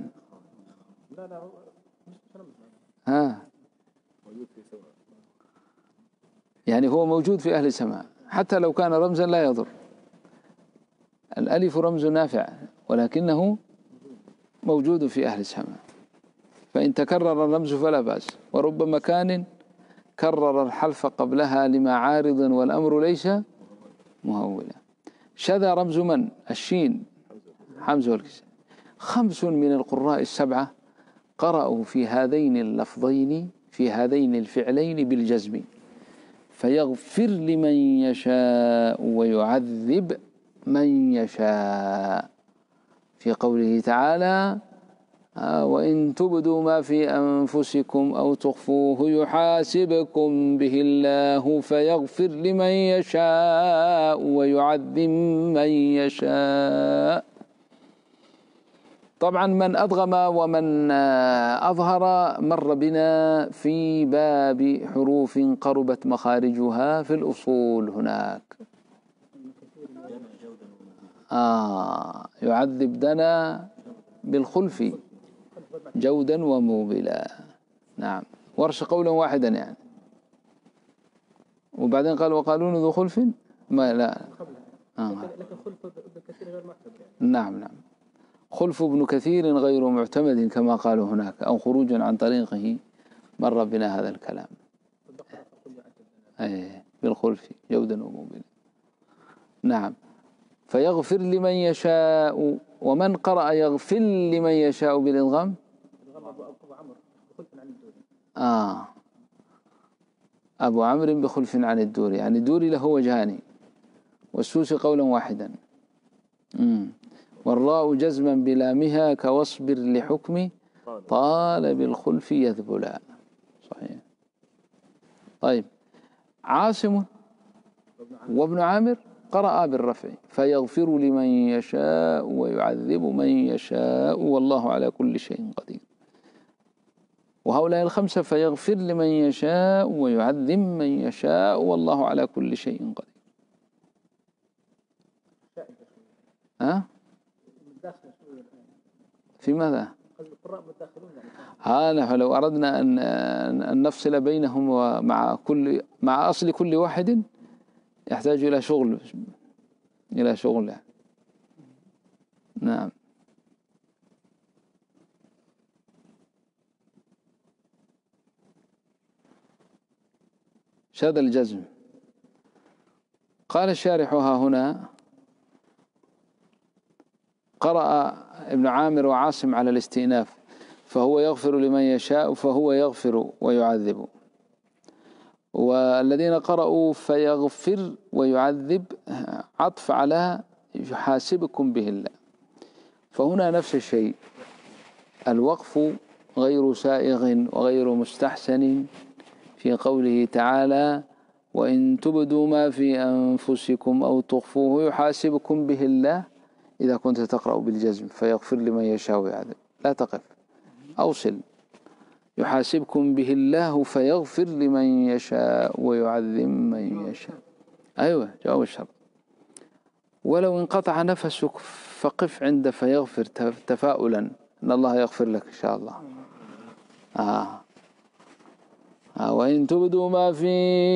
يعني هو موجود في أهل السماء، حتى لو كان رمزا لا يضر. الألف رمز نافع ولكنه موجود في أهل السماء، فإن تكرر الرمز فلا بأس. ورب مكان كرر الحلف قبلها لما عارض والأمر ليس مهولا. شذا رمز من؟ الشين حمزة والكسر. 5 من القراء السبعة قرأوا في هذين اللفظين في هذين الفعلين بالجزم، فيغفر لمن يشاء ويعذب من يشاء، في قوله تعالى وإن تبدوا ما في أنفسكم أو تخفوه يحاسبكم به الله فيغفر لمن يشاء ويعذب من يشاء. طبعا من أدغم ومن أظهر مر بنا في باب حروف قربت مخارجها في الأصول هناك. يعذب دنا بالخلف جودا وموبلا. نعم، ورش قولا واحدا يعني. وبعدين قال وقالون ذو خلف ما لا لكن خلف ابن كثير غير معتبر يعني. نعم خلف ابن كثير غير معتمد كما قالوا هناك، أو خروج عن طريقه، مر بنا هذا الكلام. بالخلف جودا وموبلا. نعم، فيغفر لمن يشاء. ومن قرأ يغفر لمن يشاء بالإدغام؟ أبو عمرو بخلف عن الدوري، يعني الدوري له وجهان، والسوسي قولا واحدا. والراء جزما بلامها كواصبر لحكم طال بالخلف يذبلا. صحيح. طيب، عاصم وابن عامر قرأ بالرفع، فيغفر لمن يشاء ويعذب من يشاء والله على كل شيء قدير. وهؤلاء الخمسة فيغفر لمن يشاء ويعذب من يشاء والله على كل شيء قدير. في ماذا؟ هذا فلو أردنا أن نفصل بينهم ومع أصل كل واحد يحتاج إلى شغل يعني. نعم. هذا الجزم. قال الشارح ها هنا: قرأ ابن عامر وعاصم على الاستئناف، فهو يغفر لمن يشاء، فهو يغفر ويعذب. والذين قرأوا فيغفر ويعذب عطف على يحاسبكم به الله. فهنا نفس الشيء، الوقف غير سائغ وغير مستحسن في قوله تعالى: وإن تبدوا ما في أنفسكم أو تخفوه يحاسبكم به الله، إذا كنت تقرأ بالجزم فيغفر لمن يشاء ويعذب، لا تقف، أوصل: يحاسبكم به الله فيغفر لمن يشاء ويعذب من يشاء. أيوة، جواب الشرط. ولو انقطع نفسك فقف عند فيغفر تفاؤلا أن الله يغفر لك إن شاء الله. وإن تبدوا ما في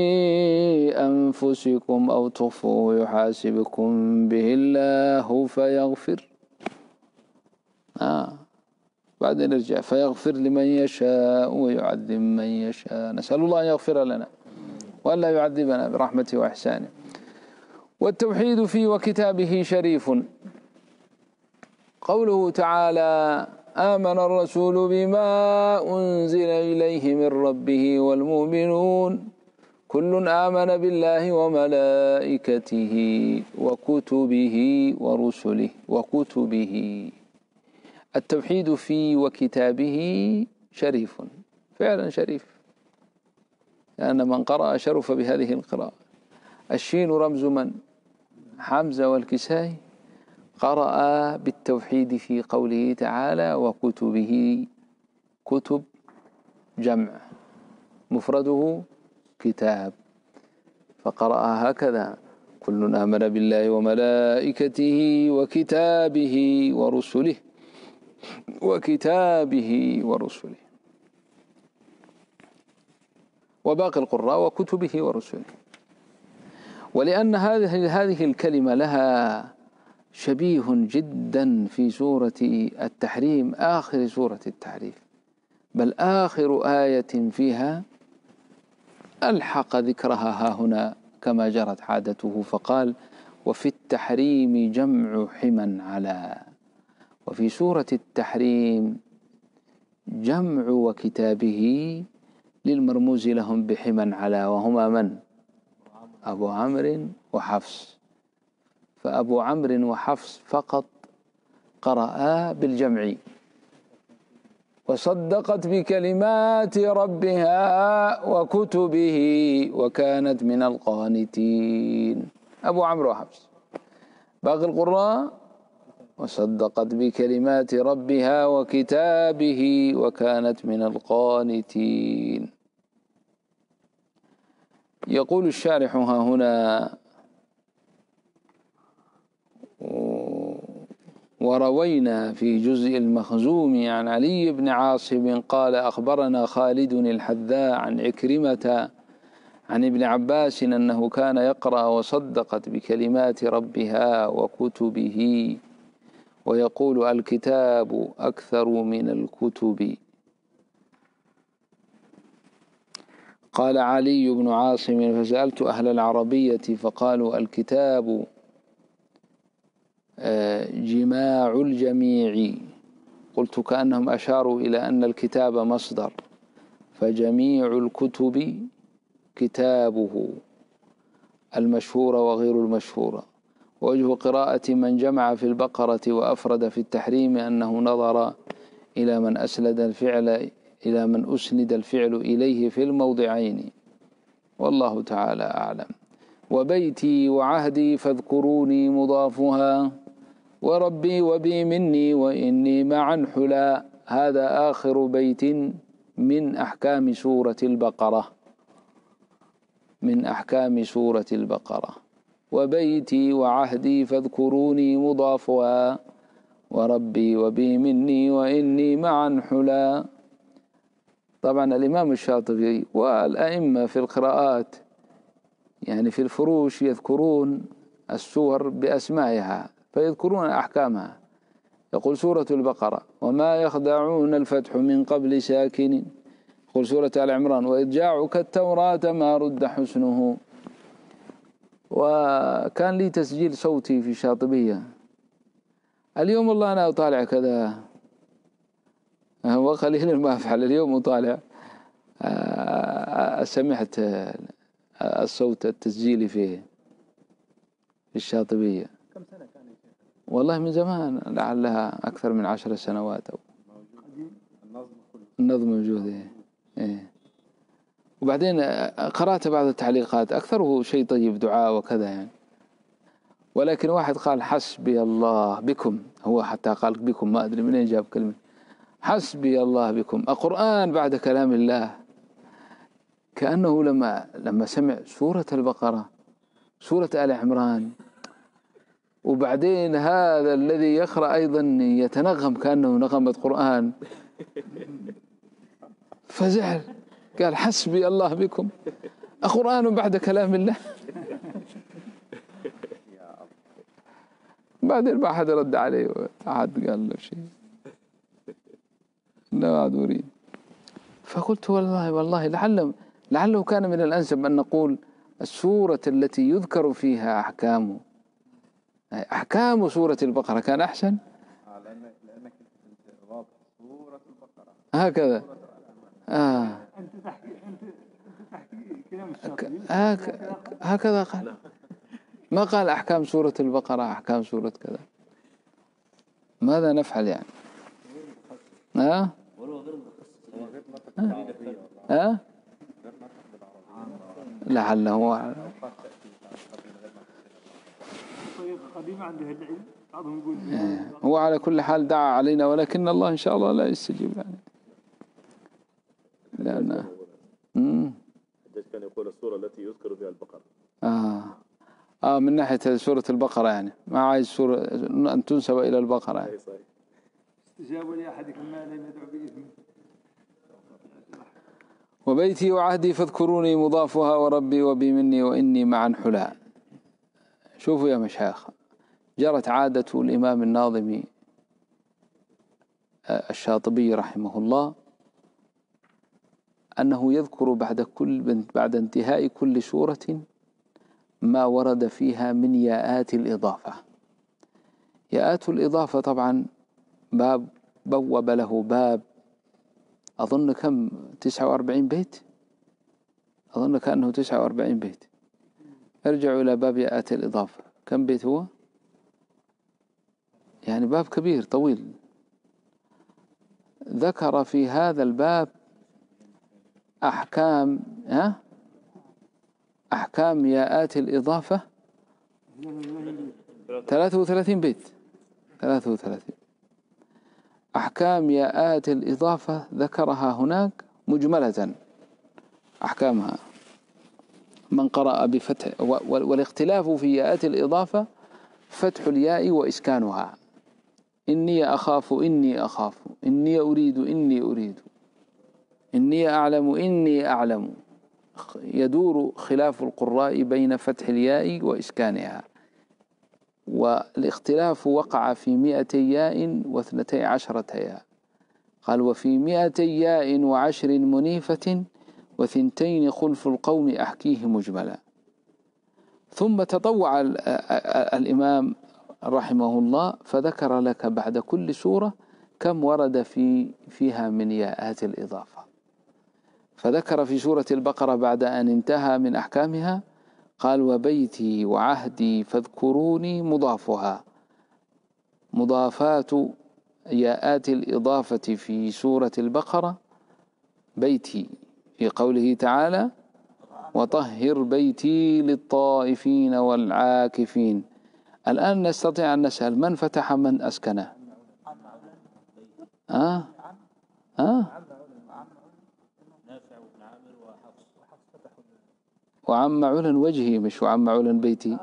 أنفسكم أو تخفوه يحاسبكم به الله فيغفر. بعدين نرجع: فيغفر لمن يشاء ويعذب من يشاء. نسأل الله أن يغفر لنا وأن لا يعذبنا برحمته وإحسانه. والتوحيد في وكتابه شريف. قوله تعالى: آمن الرسول بما أنزل إليه من ربه والمؤمنون كل آمن بالله وملائكته وكتبه ورسله. وكتبه، التوحيد في وكتابه شريف، فعلا شريف، لأن من قرأ شرف بهذه القراءة. الشين رمز من؟ حمزة والكسائي قرأ بالتوحيد في قوله تعالى: وكتبه. كتب جمع، مفرده كتاب، فقرأ هكذا: كل آمن بالله وملائكته وكتابه ورسله. وكتابه ورسله. وباقي القراء وكتبه ورسله. ولأن هذه الكلمة لها شبيه جدا في سورة التحريم، آخر سورة التحريم، بل آخر آية فيها ألحق ذكرها ها هنا كما جرت عادته، فقال: وفي التحريم جمع حما على. وفي سورة التحريم جمع وكتابه للمرموز لهم بحما على، وهما من؟ أبو عمرو وحفص. فأبو عمرو وحفص فقط قرأ بالجمع. وصدقت بكلمات ربها وكتبه وكانت من القانتين. أبو عمرو وحفص. باقي القراء: وصدقت بكلمات ربها وكتابه وكانت من القانتين. يقول الشارح ها هنا: وروينا في جزء المخزوم عن علي بن عاصم قال: أخبرنا خالد الحذاء عن عكرمة عن ابن عباس أنه كان يقرأ: وصدقت بكلمات ربها وكتبه، ويقول: الكتاب أكثر من الكتب. قال علي بن عاصم: فسألت أهل العربية فقالوا: الكتاب جماع الجميع. قلت: كأنهم أشاروا إلى أن الكتاب مصدر، فجميع الكتب كتابه، المشهورة وغير المشهورة. ووجه قراءة من جمع في البقرة وأفرد في التحريم أنه نظر إلى من أسند الفعل إليه في الموضعين، والله تعالى أعلم. وبيتي وعهدي فاذكروني مضافها، وربي وبي مني وإني معا حلا. هذا آخر بيت من أحكام سورة البقرة. من أحكام سورة البقرة: وبيتي وعهدي فاذكروني مضافها، وربي وبي مني وإني معا حلا. طبعا الإمام الشاطبي والأئمة في القراءات يعني في الفروش يذكرون السور بأسمائها فيذكرون أحكامها. يقول سورة البقرة: وما يخدعون الفتح من قبل ساكن قل سورة آل عمران وإذ جاعك التوراة ما رد حسنه. وكان لي تسجيل صوتي في شاطبية اليوم، والله أنا أطالع كذا وقليلا ما أفعل، اليوم أطالع سمعت الصوت التسجيلي في الشاطبية. كم سنة كان يا شيخ؟ والله من زمان، لعلها أكثر من 10 سنوات أو النظم موجود. إيه. وبعدين قرأت بعض التعليقات أكثره شيء طيب، دعاء وكذا يعني، ولكن واحد قال حسبي الله بكم، هو حتى قال بكم، ما أدري منين جاب كلمة حسبي الله بكم. القرآن بعد كلام الله، كأنه لما سمع سورة البقرة، سورة آل عمران، وبعدين هذا الذي يقرأ أيضا يتنغم كأنه نغمة قرآن، فزعل قال حسبي الله بكم، القرآن بعد كلام الله. بعدين ما حد رد عليه، أحد قال له شيء، لا عاد أريد. فقلت والله لعله كان من الأنسب أن نقول السورة التي يذكر فيها أحكام سورة البقرة كان أحسن. لأنك واضح سورة البقرة هكذا. أنت تحكي كلام الشاطبي هكذا قال، ما قال أحكام سورة البقرة، أحكام سورة كذا. ماذا نفعل يعني؟ لعله قديمة عند أهل العلم، بعضهم يقول هو على كل حال دعا علينا، ولكن الله إن شاء الله لا يستجيب يعني، لأن كان يقول السورة التي يذكر فيها البقرة. من ناحية سورة البقرة يعني، ما عايز سورة أن تنسب إلى البقرة يعني. استجابوا لأحدكم ما لم يدعو بإذنه. وبيتي وعهدي فاذكروني مضافها، وربي وبي مني وإني معا حلا. شوفوا يا مشايخ، جرت عادة الإمام الناظم الشاطبي رحمه الله أنه يذكر بعد انتهاء كل سورة ما ورد فيها من ياءات الإضافة. ياءات الإضافة طبعا بوب له باب، أظن كم 49 بيت، أظن كأنه 49 بيت. ارجعوا إلى باب ياءات الإضافة، كم بيت هو؟ يعني باب كبير طويل. ذكر في هذا الباب أحكام ياءات الإضافة 33 بيت. 33 أحكام ياءات الإضافة ذكرها هناك مجملة، أحكامها من قرأ بفتح، والاختلاف في ياءات الإضافة فتح الياء وإسكانها. إني أخاف إني أخاف، إني أريد إني أريد، إني أعلم إني أعلم. يدور خلاف القراء بين فتح الياء وإسكانها، والاختلاف وقع في 200 ياء و12 ياء. قال وفي 200 ياء و10 منيفة و2 خلف القوم أحكيه مجملا. ثم تطوع الإمام رحمه الله فذكر لك بعد كل سورة كم ورد فيها من ياءات الإضافة. فذكر في سورة البقرة بعد أن انتهى من أحكامها قال وبيتي وعهدي فاذكروني مضافها. مضافات ياءات الإضافة في سورة البقرة بيتي، في قوله تعالى وطهر بيتي للطائفين والعاكفين. الآن نستطيع أن نسأل من فتح من أسكنه؟ وعم علا وجهي، مش وعم علا بيتي،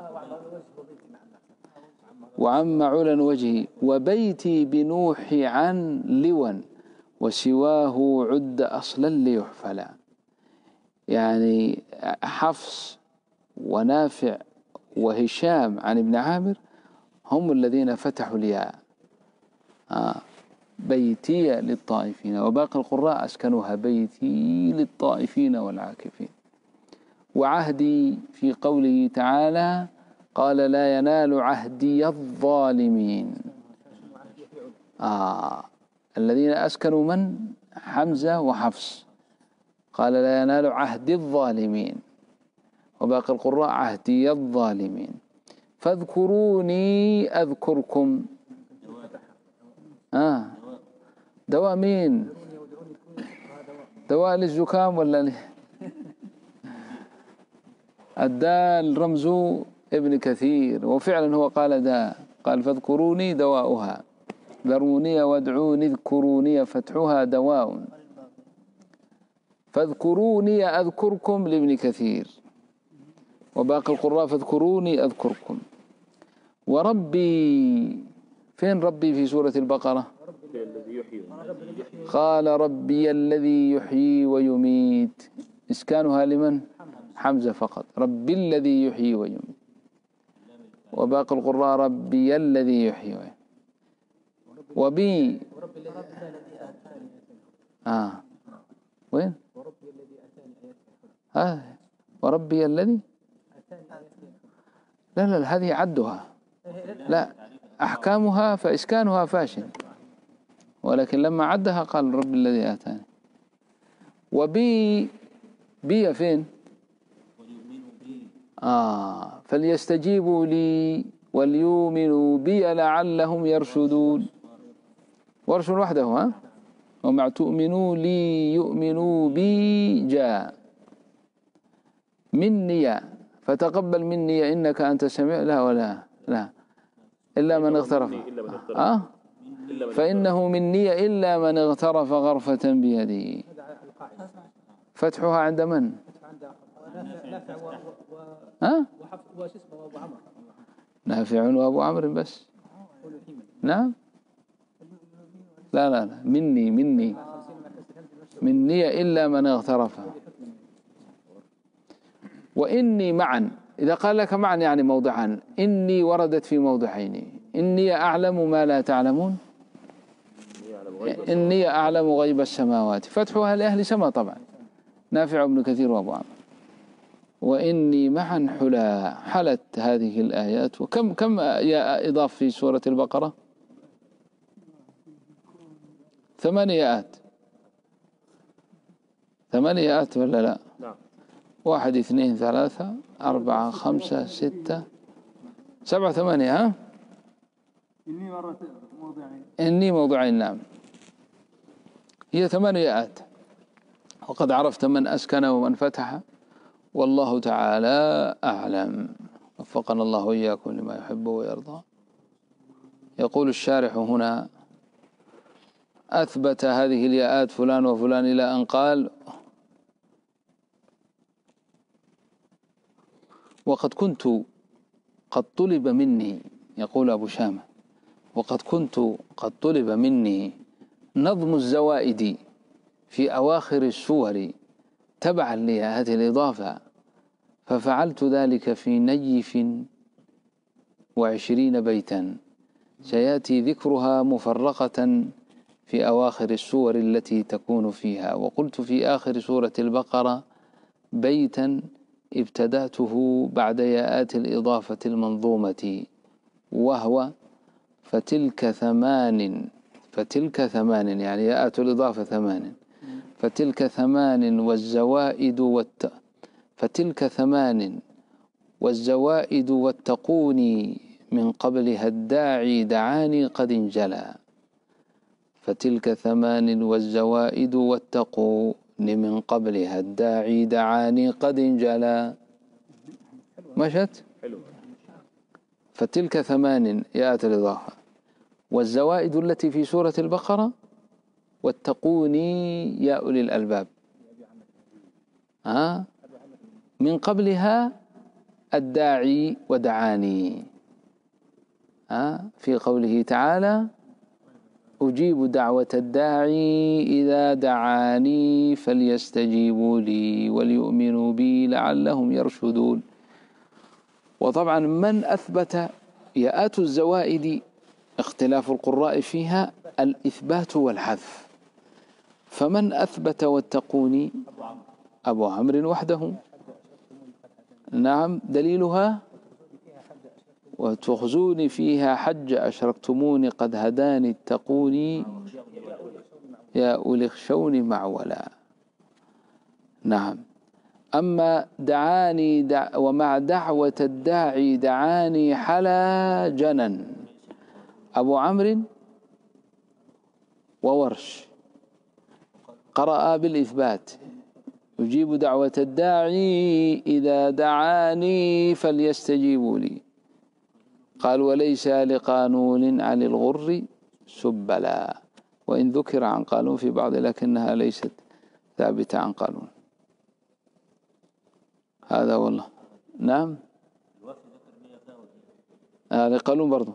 وعم علا وجهي وبيتي بنوح عن لوا وسواه عد أصلا ليحفلا. يعني حفص ونافع وهشام عن ابن عامر هم الذين فتحوا الياء. بيتي للطائفين، وباقي القراء أسكنوها بيتي للطائفين والعاكفين. وعهدي في قوله تعالى قال لا ينال عهدي الظالمين. الذين أسكنوا من؟ حمزة وحفص. قال لا ينال عهد الظالمين، وباقي القراء عهدي الظالمين. فاذكروني أذكركم. دواء مين؟ دواء للزكام ولا الدال رمز ابن كثير، وفعلا هو قال داء، قال فاذكروني دواؤها، ذروني وادعوني اذكروني فتحها دواء. فاذكروني أذكركم لابن كثير، وباقي القراء فاذكروني أذكركم. وربي، فين ربي في سورة البقرة؟ قال ربي الذي يحيي ويميت، إسكانها لمن؟ حمزة فقط. ربي الذي يحيي ويميت، وباقي القراء ربي الذي يحيي ويميت. وبي وين؟ وربي الذي لا هذه عدها، لا أحكامها فإسكانها فاشل، ولكن لما عدها قال رب الذي آتاني. وبي بي فين؟ فليستجيبوا لي وليؤمنوا بي لعلهم يرشدون. ورش وحده ومع تؤمنوا لي يؤمنوا بي جاء. مني فتقبل مني إنك أنت السميع، لا ولا لا إلا من اغترف فإنه مني إلا من اغترف غرفة بيده. فتحها عند من؟ نافع وأبو عمرو بس. نعم لا مني إلا من اغترف. وإني معا، إذا قال لك معا يعني موضعان. إني وردت في موضعين، إني أعلم ما لا تعلمون، إني أعلم غيب السماوات. فتحها لأهل سما طبعا، نافع ابن كثير وأبو عمرو. وإني معا حلا، حلت هذه الآيات. وكم يا إضاف في سورة البقرة؟ 8 آيات. 8 آيات ولا لا؟ 1 2 3 4 5 6 7 8 إني مرة موضعين. إني موضعين نعم. هي 8 آيات. وقد عرفت من أسكن ومن فتح، والله تعالى أعلم. وفقنا الله وإياكم لما يحب ويرضى. يقول الشارح هنا أثبت هذه الياءات فلان وفلان إلى أن قال وقد كنت قد طلب مني، يقول أبو شامة وقد كنت قد طلب مني نظم الزوائد في أواخر السور تبعا لهذه الإضافة، ففعلت ذلك في نيف 20 بيتا سيأتي ذكرها مفرقة في أواخر السور التي تكون فيها. وقلت في آخر سورة البقرة بيتا ابتدأته بعد ياءات الإضافة المنظومة، وهو فتلك 8 يعني ياءات الإضافة 8. فتلك 8 والزوائد فتلك 8 والزوائد واتقوني من قبلها الداعي دعاني قد انجلى. فتلك 8 والزوائد واتقوني من قبلها الداعي دعاني قد انجلى. مشت؟ فتلك 8 ياءات الإضافة، والزوائد التي في سورة البقرة، واتقوني يا أولي الألباب. من قبلها الداعي ودعاني. في قوله تعالى أجيب دعوة الداعي إذا دعاني فليستجيبوا لي وليؤمنوا بي لعلهم يرشدون. وطبعا من أثبت ياءات الزوائد اختلاف القراء فيها الإثبات والحذف. فمن أثبت واتقوني أبو عمرو وحده. نعم دليلها وتخزوني فيها حج أشركتموني قد هداني اتقوني يا أولي اخشوني معولا. نعم. أما دعاني ومع دعوة الداعي دعاني حلا جنن أبو عمرو وورش قرأ بالإثبات يجيب دعوة الداعي إذا دعاني فليستجيبوا لي. قال وليس لقانون عن الغر سبلا، وإن ذكر عن قانون في بعض لكنها ليست ثابتة عن قانون. هذا والله. نعم لقانون برضو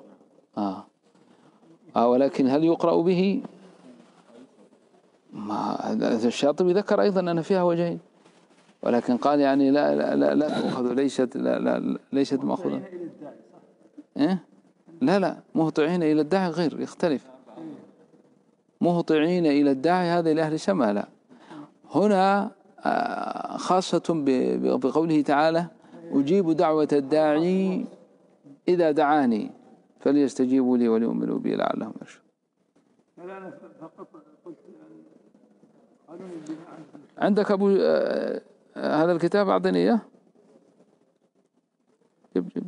ولكن هل يقرأ به؟ ما الشاطبي ذكر أيضا أن فيها وجهين، ولكن قال يعني لا تأخذ ليست مأخوذة. لا مهطعين إلى الداعي غير يختلف. مهطعين إلى الداعي هذا لأهل السماء. لا هنا خاصة بقوله تعالى أجيب دعوة الداعي إذا دعاني فليستجيبوا لي وليؤمنوا بي لعلهم يرشدون. أنا فقط قلت عندك أبو هذا الكتاب أعطني إياه. جيب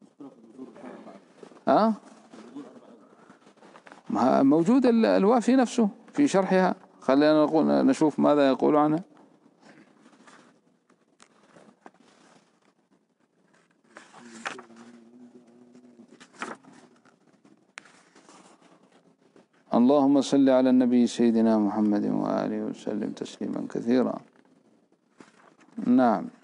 موجود الوافي نفسه في شرحها. خلينا نشوف ماذا يقول عنها. اللهم صل على النبي سيدنا محمد وآله وسلم تسليما كثيرا. نعم.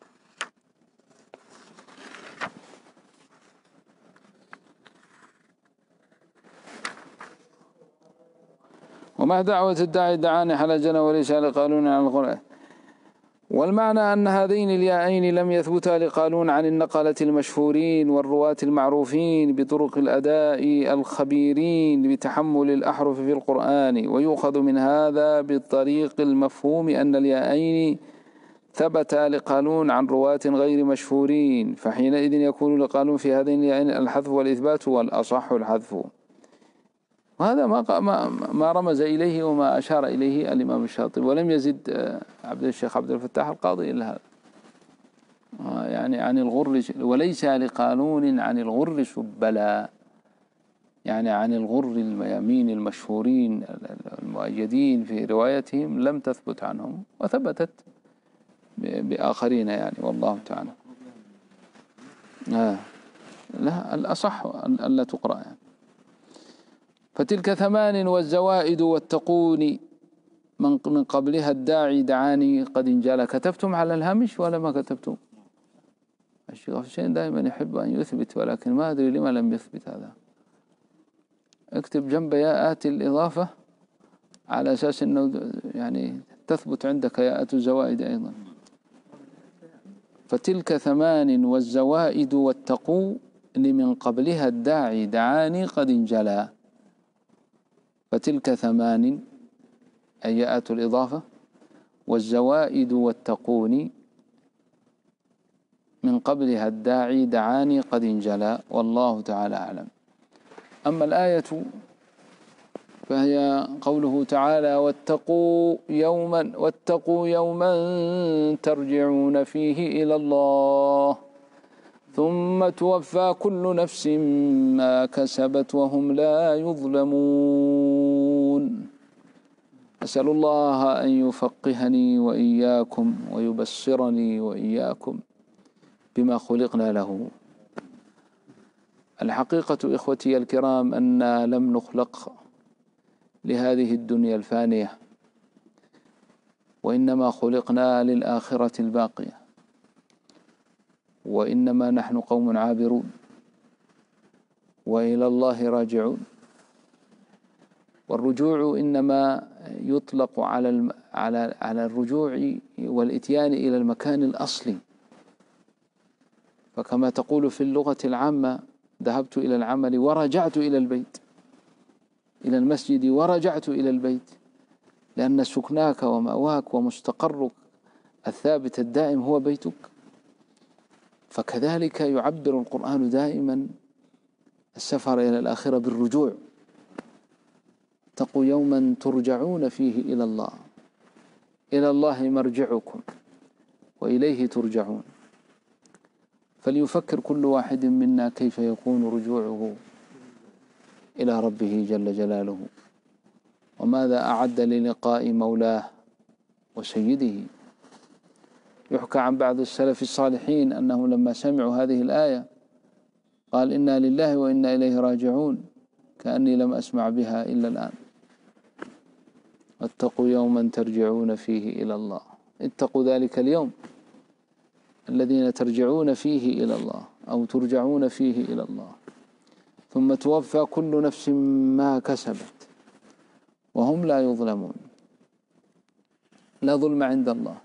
ومع دعوة الداعي دعاني حل جنى وليس لقالون عن القرآن. والمعنى أن هذين الياءين لم يثبتا لقالون عن النقلة المشهورين والرواة المعروفين بطرق الأداء الخبيرين بتحمل الأحرف في القرآن. ويؤخذ من هذا بالطريق المفهوم أن الياءين ثبتا لقالون عن رواة غير مشهورين، فحينئذ يكون لقالون في هذين الياءين الحذف والإثبات والأصح الحذف. وهذا ما رمز إليه وما أشار إليه الإمام الشاطبي، ولم يزد الشيخ عبد الفتاح القاضي إلا هذا. يعني عن الغر وليس لقانون عن الغر سبلا، يعني عن الغر الميامين المشهورين المؤيدين في روايتهم لم تثبت عنهم وثبتت بآخرين يعني. والله تعالى لا الأصح ألا تقرأ يعني. فتلك 8 والزوائد والتقون من قبلها الداعي دعاني قد انجلى. كتبتم على الهامش ولا ما كتبتم؟ الشيخ حسين دائما يحب أن يثبت، ولكن ما أدري لما لم يثبت هذا. اكتب جنب ياءات الإضافة على أساس أنه يعني تثبت عندك ياءات الزوائد أيضا. فتلك 8 والزوائد والتقون من قبلها الداعي دعاني قد انجلى. فتلك 8 أي ياءات الإضافة والزوائد والتقون من قبلها الداعي دعاني قد انجلى. والله تعالى أعلم. أما الآية فهي قوله تعالى واتقوا يوما ترجعون فيه إلى الله ثم توفى كل نفس ما كسبت وهم لا يظلمون. أسأل الله أن يفقهني وإياكم ويبصرني وإياكم بما خلقنا له. الحقيقة إخوتي الكرام أننا لم نخلق لهذه الدنيا الفانية، وإنما خلقنا للآخرة الباقية، وإنما نحن قوم عابرون وإلى الله راجعون. والرجوع إنما يطلق على الرجوع والإتيان إلى المكان الأصلي. فكما تقول في اللغة العامة ذهبت إلى العمل ورجعت إلى البيت، إلى المسجد ورجعت إلى البيت، لأن سكناك ومأواك ومستقرك الثابت الدائم هو بيتك. فكذلك يعبر القرآن دائما السفر إلى الآخرة بالرجوع. اتقوا يوما ترجعون فيه إلى الله، إلى الله مرجعكم وإليه ترجعون. فليفكر كل واحد منا كيف يكون رجوعه إلى ربه جل جلاله، وماذا أعد للقاء مولاه وسيده. يحكى عن بعض السلف الصالحين أنهم لما سمعوا هذه الآية قال إنا لله وإنا إليه راجعون، كأني لم أسمع بها إلا الآن. واتقوا يوما ترجعون فيه إلى الله، اتقوا ذلك اليوم الذين ترجعون فيه إلى الله أو ترجعون فيه إلى الله، ثم توفى كل نفس ما كسبت وهم لا يظلمون. لا ظلم عند الله،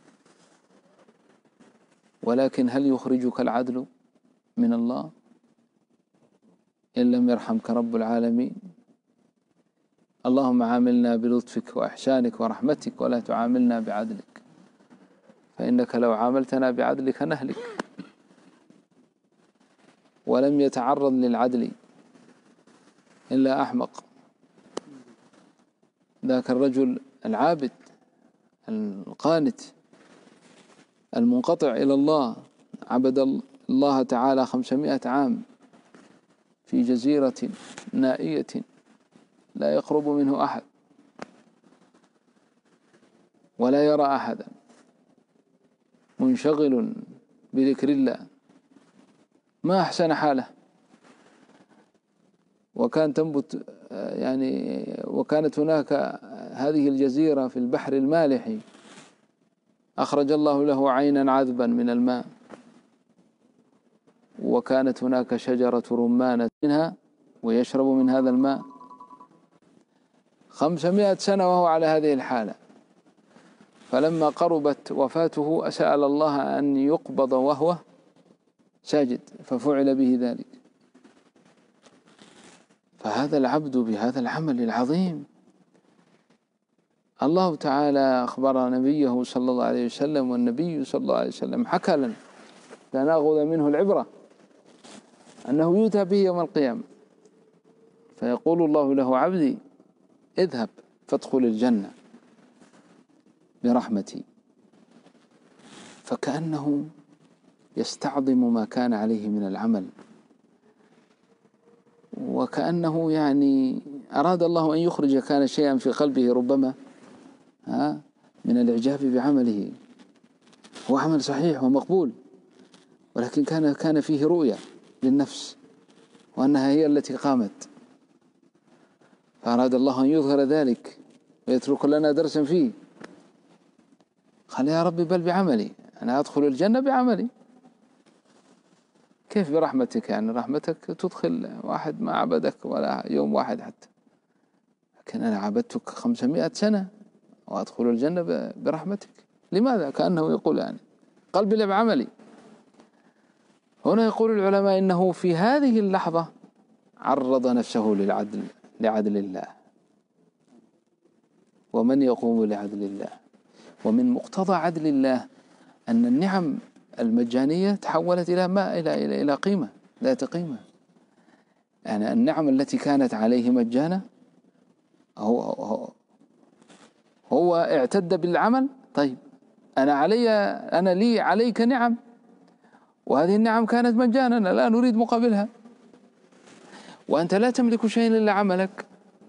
ولكن هل يخرجك العدل من الله إن لم يرحمك رب العالمين؟ اللهم عاملنا بلطفك وإحسانك ورحمتك ولا تعاملنا بعدلك، فإنك لو عاملتنا بعدلك نهلك. ولم يتعرض للعدل إلا أحمق. ذاك الرجل العابد القانت المنقطع إلى الله عبد الله تعالى 500 عام في جزيرة نائية لا يقرب منه أحد ولا يرى أحدا، منشغل بذكر الله. ما أحسن حاله. وكان تنبت وكانت هناك هذه الجزيرة في البحر المالح، أخرج الله له عينا عذبا من الماء، وكانت هناك شجرة رمانة منها ويشرب من هذا الماء 500 سنة وهو على هذه الحالة. فلما قربت وفاته أسأل الله أن يقبض وهو ساجد، ففعل به ذلك. فهذا العبد بهذا العمل العظيم الله تعالى أخبر نبيه صلى الله عليه وسلم، والنبي صلى الله عليه وسلم حكى لنا لنأخذ منه العبرة أنه يؤتى به يوم القيامة فيقول الله له: عبدي اذهب فادخل الجنة برحمتي. فكأنه يستعظم ما كان عليه من العمل، وكأنه أراد الله أن يخرج كان شيئا في قلبه ربما من الإعجاب بعمله. هو عمل صحيح ومقبول، ولكن كان فيه رؤية للنفس وأنها هي التي قامت، فأراد الله أن يظهر ذلك ويترك لنا درسا فيه. قال: يا ربي بل بعملي، أنا أدخل الجنة بعملي. كيف برحمتك؟ رحمتك تدخل واحد ما عبدك ولا يوم واحد حتى، لكن أنا عبدتك 500 سنة وأدخل الجنة برحمتك. لماذا؟ كأنه يقول قلبي بعملي. هنا يقول العلماء إنه في هذه اللحظة عرض نفسه لعدل الله. ومن يقوم لعدل الله؟ ومن مقتضى عدل الله أن النعم المجانية تحولت إلى قيمة ذات قيمة. النعم التي كانت عليه مجانا هو اعتد بالعمل. طيب أنا لي عليك نعم، وهذه النعم كانت مجانا لا نريد مقابلها، وأنت لا تملك شيئا إلا عملك،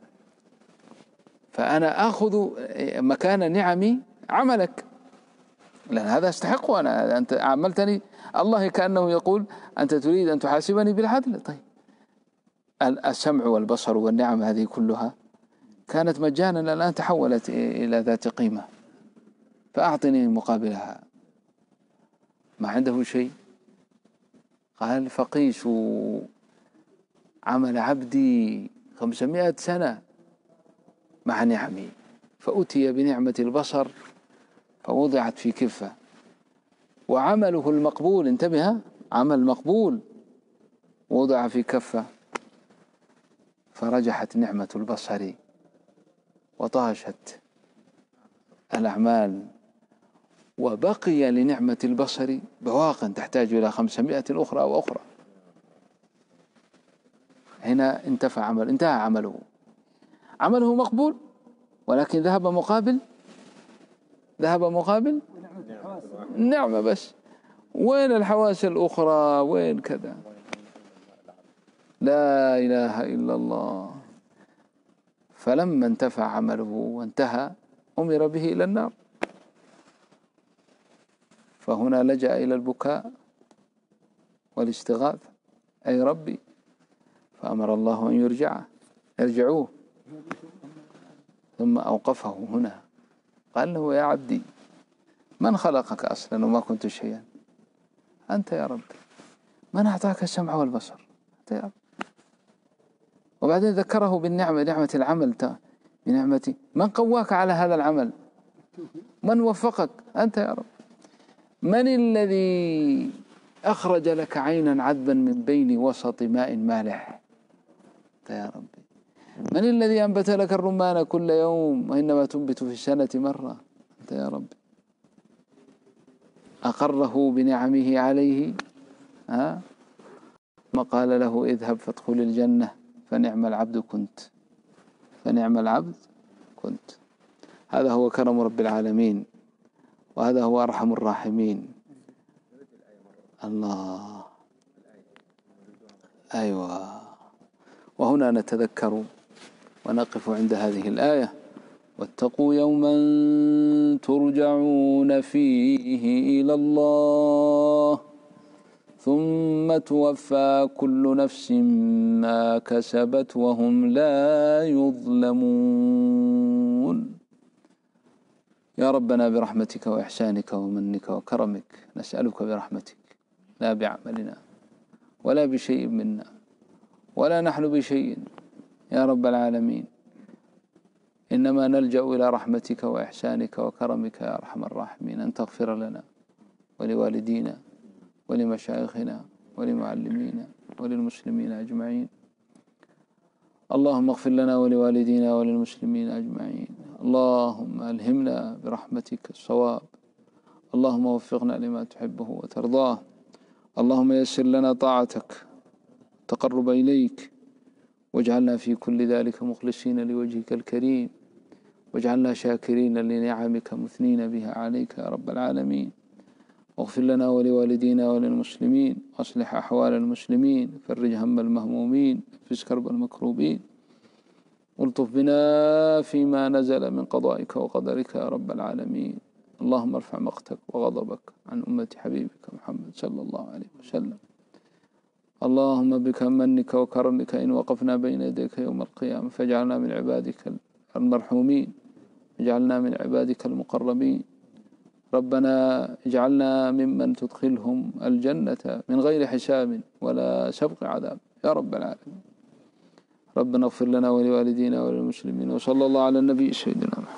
فأنا أخذ مكان نعمي عملك، لأن هذا استحقه أنا. أنت عملتني، الله كأنه يقول: أنت تريد أن تحاسبني بالعدل. طيب السمع والبصر والنعم هذه كلها كانت مجانا، الآن تحولت إلى ذات قيمة، فأعطني مقابلها. ما عنده شيء. قال: فقيسوا عمل عبدي 500 سنة مع نعمي، فأتي بنعمة البصر فوضعت في كفة، وعمله المقبول، انتبه، عمل مقبول وضع في كفة، فرجحت نعمة البصر وطاشت الأعمال، وبقي لنعمة البصر بواق تحتاج إلى 500 أخرى أو أخرى. هنا انتهى عمله مقبول، ولكن ذهب مقابل النعمة بس. وين الحواس الأخرى؟ وين كذا؟ لا إله إلا الله. فلما انتفى عمله وانتهى أمر به إلى النار، فهنا لجأ إلى البكاء والاستغاثة، أي ربي، فأمر الله أن يرجعوه. ثم أوقفه هنا، قال له: يا عبدي، من خلقك أصلا وما كنت شيئا؟ أنت يا رب. من أعطاك السمع والبصر؟ أنت يا رب. وبعدين ذكره بالنعمة، نعمة العمل، بنعمتي. من قواك على هذا العمل؟ من وفقك؟ أنت يا رب. من الذي أخرج لك عينا عذبا من بين وسط ماء مالح؟ أنت يا رب. من الذي أنبت لك الرمان كل يوم وإنما تنبت في السنة مرة؟ أنت يا رب. أقره بنعمه عليه، ما قال له: اذهب فادخل الجنة فنعم العبد كنت. هذا هو كرم رب العالمين، وهذا هو أرحم الراحمين. الله. أيوة. وهنا نتذكر ونقف عند هذه الآية: واتقوا يوما ترجعون فيه إلى الله ثم توفى كل نفس ما كسبت وهم لا يظلمون. يا ربنا برحمتك وإحسانك ومنك وكرمك نسألك برحمتك، لا بعملنا ولا بشيء منا ولا نحن بشيء يا رب العالمين، إنما نلجأ إلى رحمتك وإحسانك وكرمك يا أرحم الراحمين، أن تغفر لنا ولوالدينا ولمشايخنا ولمعلمينا وللمسلمين أجمعين. اللهم اغفر لنا ولوالدينا وللمسلمين أجمعين. اللهم ألهمنا برحمتك الصواب. اللهم وفقنا لما تحبه وترضاه. اللهم يسر لنا طاعتك تقرب إليك، واجعلنا في كل ذلك مخلصين لوجهك الكريم، واجعلنا شاكرين لنعمك مثنين بها عليك يا رب العالمين. واغفر لنا ولوالدينا وللمسلمين، واصلح أحوال المسلمين، فرج هم المهمومين، افرج كرب المكروبين، والطف بنا فيما نزل من قضائك وقدرك يا رب العالمين. اللهم ارفع مقتك وغضبك عن أمة حبيبك محمد صلى الله عليه وسلم. اللهم بك منك وكرمك إن وقفنا بين يديك يوم القيامة فاجعلنا من عبادك المرحومين، اجعلنا من عبادك المقربين. ربنا اجعلنا ممن تدخلهم الجنة من غير حساب ولا سبق عذاب يا رب العالمين. ربنا اغفر لنا ولوالدينا وللمسلمين، وصلى الله على النبي سيدنا محمد.